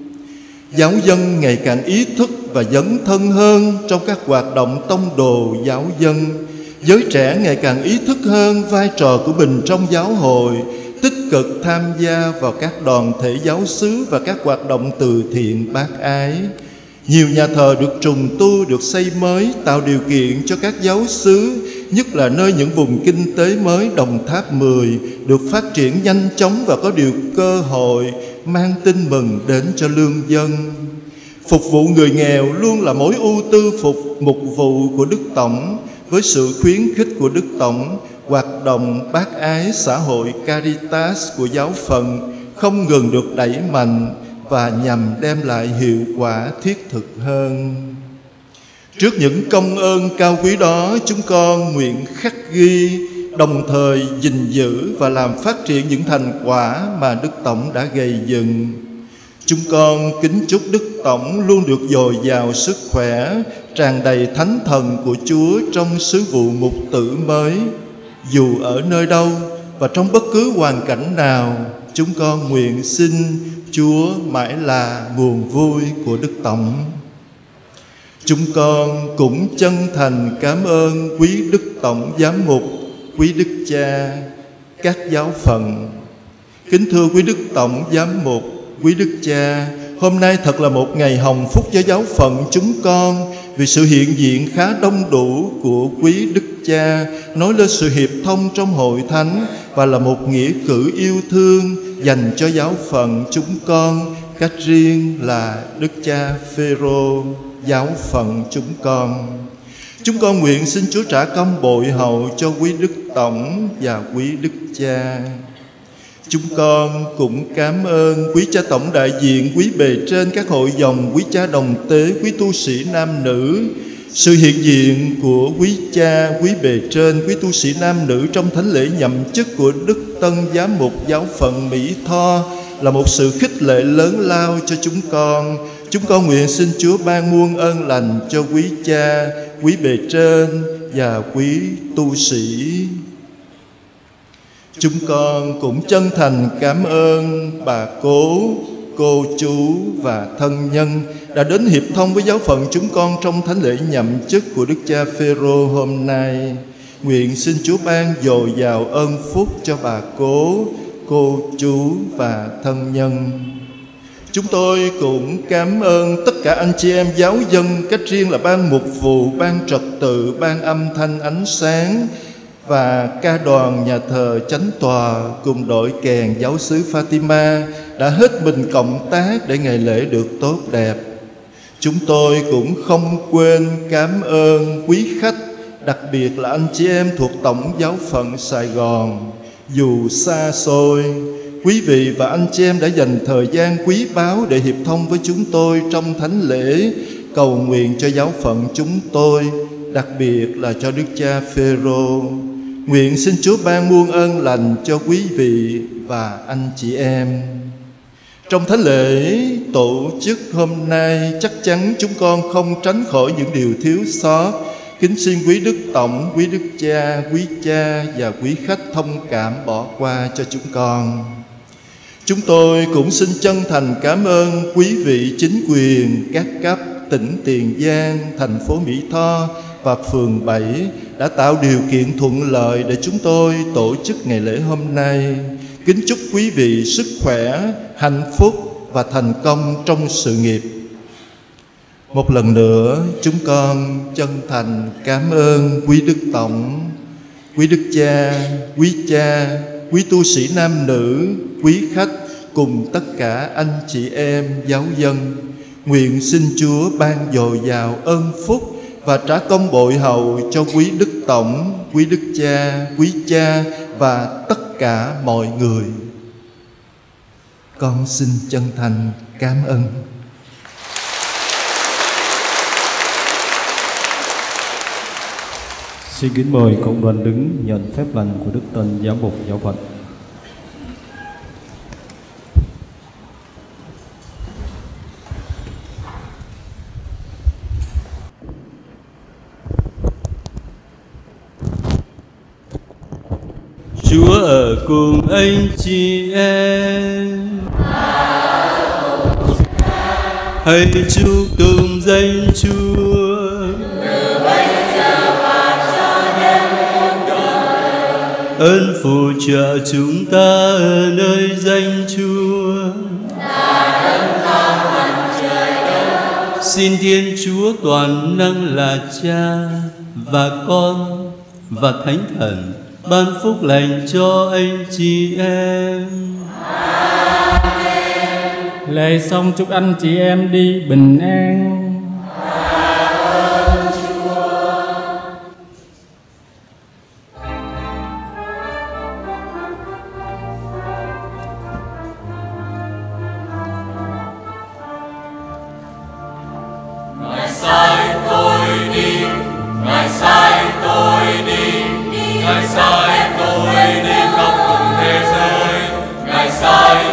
Giáo dân ngày càng ý thức và dấn thân hơn trong các hoạt động tông đồ giáo dân. Giới trẻ ngày càng ý thức hơn vai trò của mình trong giáo hội, tích cực tham gia vào các đoàn thể giáo xứ và các hoạt động từ thiện bác ái. Nhiều nhà thờ được trùng tu, được xây mới, tạo điều kiện cho các giáo xứ, nhất là nơi những vùng kinh tế mới Đồng Tháp 10 được phát triển nhanh chóng và có điều cơ hội mang tin mừng đến cho lương dân. Phục vụ người nghèo luôn là mối ưu tư mục vụ của Đức Tổng. Với sự khuyến khích của Đức Tổng, hoạt động bác ái xã hội Caritas của giáo phận không ngừng được đẩy mạnh và nhằm đem lại hiệu quả thiết thực hơn. Trước những công ơn cao quý đó, chúng con nguyện khắc ghi, đồng thời gìn giữ và làm phát triển những thành quả mà Đức Tổng đã gây dựng. Chúng con kính chúc Đức Tổng luôn được dồi dào sức khỏe, tràn đầy thánh thần của Chúa trong sứ vụ mục tử mới. Dù ở nơi đâu và trong bất cứ hoàn cảnh nào, chúng con nguyện xin Chúa mãi là nguồn vui của Đức Tổng. Chúng con cũng chân thành cảm ơn quý Đức Tổng Giám mục, quý Đức Cha, các giáo phận. Kính thưa quý Đức Tổng Giám mục, quý Đức Cha, hôm nay thật là một ngày hồng phúc cho giáo phận chúng con vì sự hiện diện khá đông đủ của quý Đức Cha nói lên sự hiệp thông trong hội thánh và là một nghĩa cử yêu thương dành cho giáo phận chúng con, cách riêng là Đức Cha Phêrô, giáo phận chúng con. Chúng con nguyện xin Chúa trả công bội hậu cho quý Đức Tổng và quý Đức Cha. Chúng con cũng cảm ơn quý cha tổng đại diện, quý bề trên các hội dòng, quý cha đồng tế, quý tu sĩ nam nữ. Sự hiện diện của quý cha, quý bề trên, quý tu sĩ nam nữ trong thánh lễ nhậm chức của Đức Tân Giám mục giáo phận Mỹ Tho là một sự khích lệ lớn lao cho chúng con. Chúng con nguyện xin Chúa ban muôn ơn lành cho quý cha, quý bề trên và quý tu sĩ. Chúng con cũng chân thành cảm ơn bà cố, cô chú và thân nhân đã đến hiệp thông với giáo phận chúng con trong thánh lễ nhậm chức của Đức Cha Phêrô hôm nay. Nguyện xin Chúa ban dồi dào ơn phúc cho bà cố, cô chú và thân nhân. Chúng tôi cũng cảm ơn tất cả anh chị em giáo dân, cách riêng là ban mục vụ, ban trật tự, ban âm thanh ánh sáng và ca đoàn nhà thờ chánh tòa cùng đội kèn giáo xứ Fatima đã hết mình cộng tác để ngày lễ được tốt đẹp. Chúng tôi cũng không quên cảm ơn quý khách, đặc biệt là anh chị em thuộc Tổng giáo phận Sài Gòn. Dù xa xôi, quý vị và anh chị em đã dành thời gian quý báu để hiệp thông với chúng tôi trong thánh lễ, cầu nguyện cho giáo phận chúng tôi, đặc biệt là cho Đức Cha Phêrô. Nguyện xin Chúa ban muôn ơn lành cho quý vị và anh chị em. Trong thánh lễ tổ chức hôm nay, chắc chắn chúng con không tránh khỏi những điều thiếu sót. kính xin quý Đức Tổng, quý Đức Cha và quý khách thông cảm bỏ qua cho chúng con. Chúng tôi cũng xin chân thành cảm ơn quý vị chính quyền các cấp tỉnh Tiền Giang, thành phố Mỹ Tho và phường 7 đã tạo điều kiện thuận lợi để chúng tôi tổ chức ngày lễ hôm nay. Kính chúc quý vị sức khỏe, hạnh phúc và thành công trong sự nghiệp. Một lần nữa, chúng con chân thành cảm ơn quý Đức Tổng, quý Đức Cha, quý tu sĩ nam nữ, quý khách cùng tất cả anh chị em giáo dân. Nguyện xin Chúa ban dồi dào ơn phúc và trả công bội hậu cho quý Đức Tổng, quý Đức Cha và tất cả mọi người. Con xin chân thành cảm ơn. Xin kính mời cộng đoàn đứng nhận phép lành của Đức Tân Giám mục Giáo phận. Chúa ở cùng anh chị em. Hãy chúc tụng danh Chúa. Từ bây giờ và cho đến muôn đời. Ơn phù trợ chúng ta ở nơi danh Chúa. Ta đấng cao vần trời đất. Xin Thiên Chúa toàn năng là Cha và Con và Thánh Thần ban phúc lành cho anh chị em. Lễ xong chúc anh chị em đi bình an. Ngài sai tôi đi, Ngài sai tôi đi, Ngài sai tôi đi khắp cùng thế giới, Ngài sai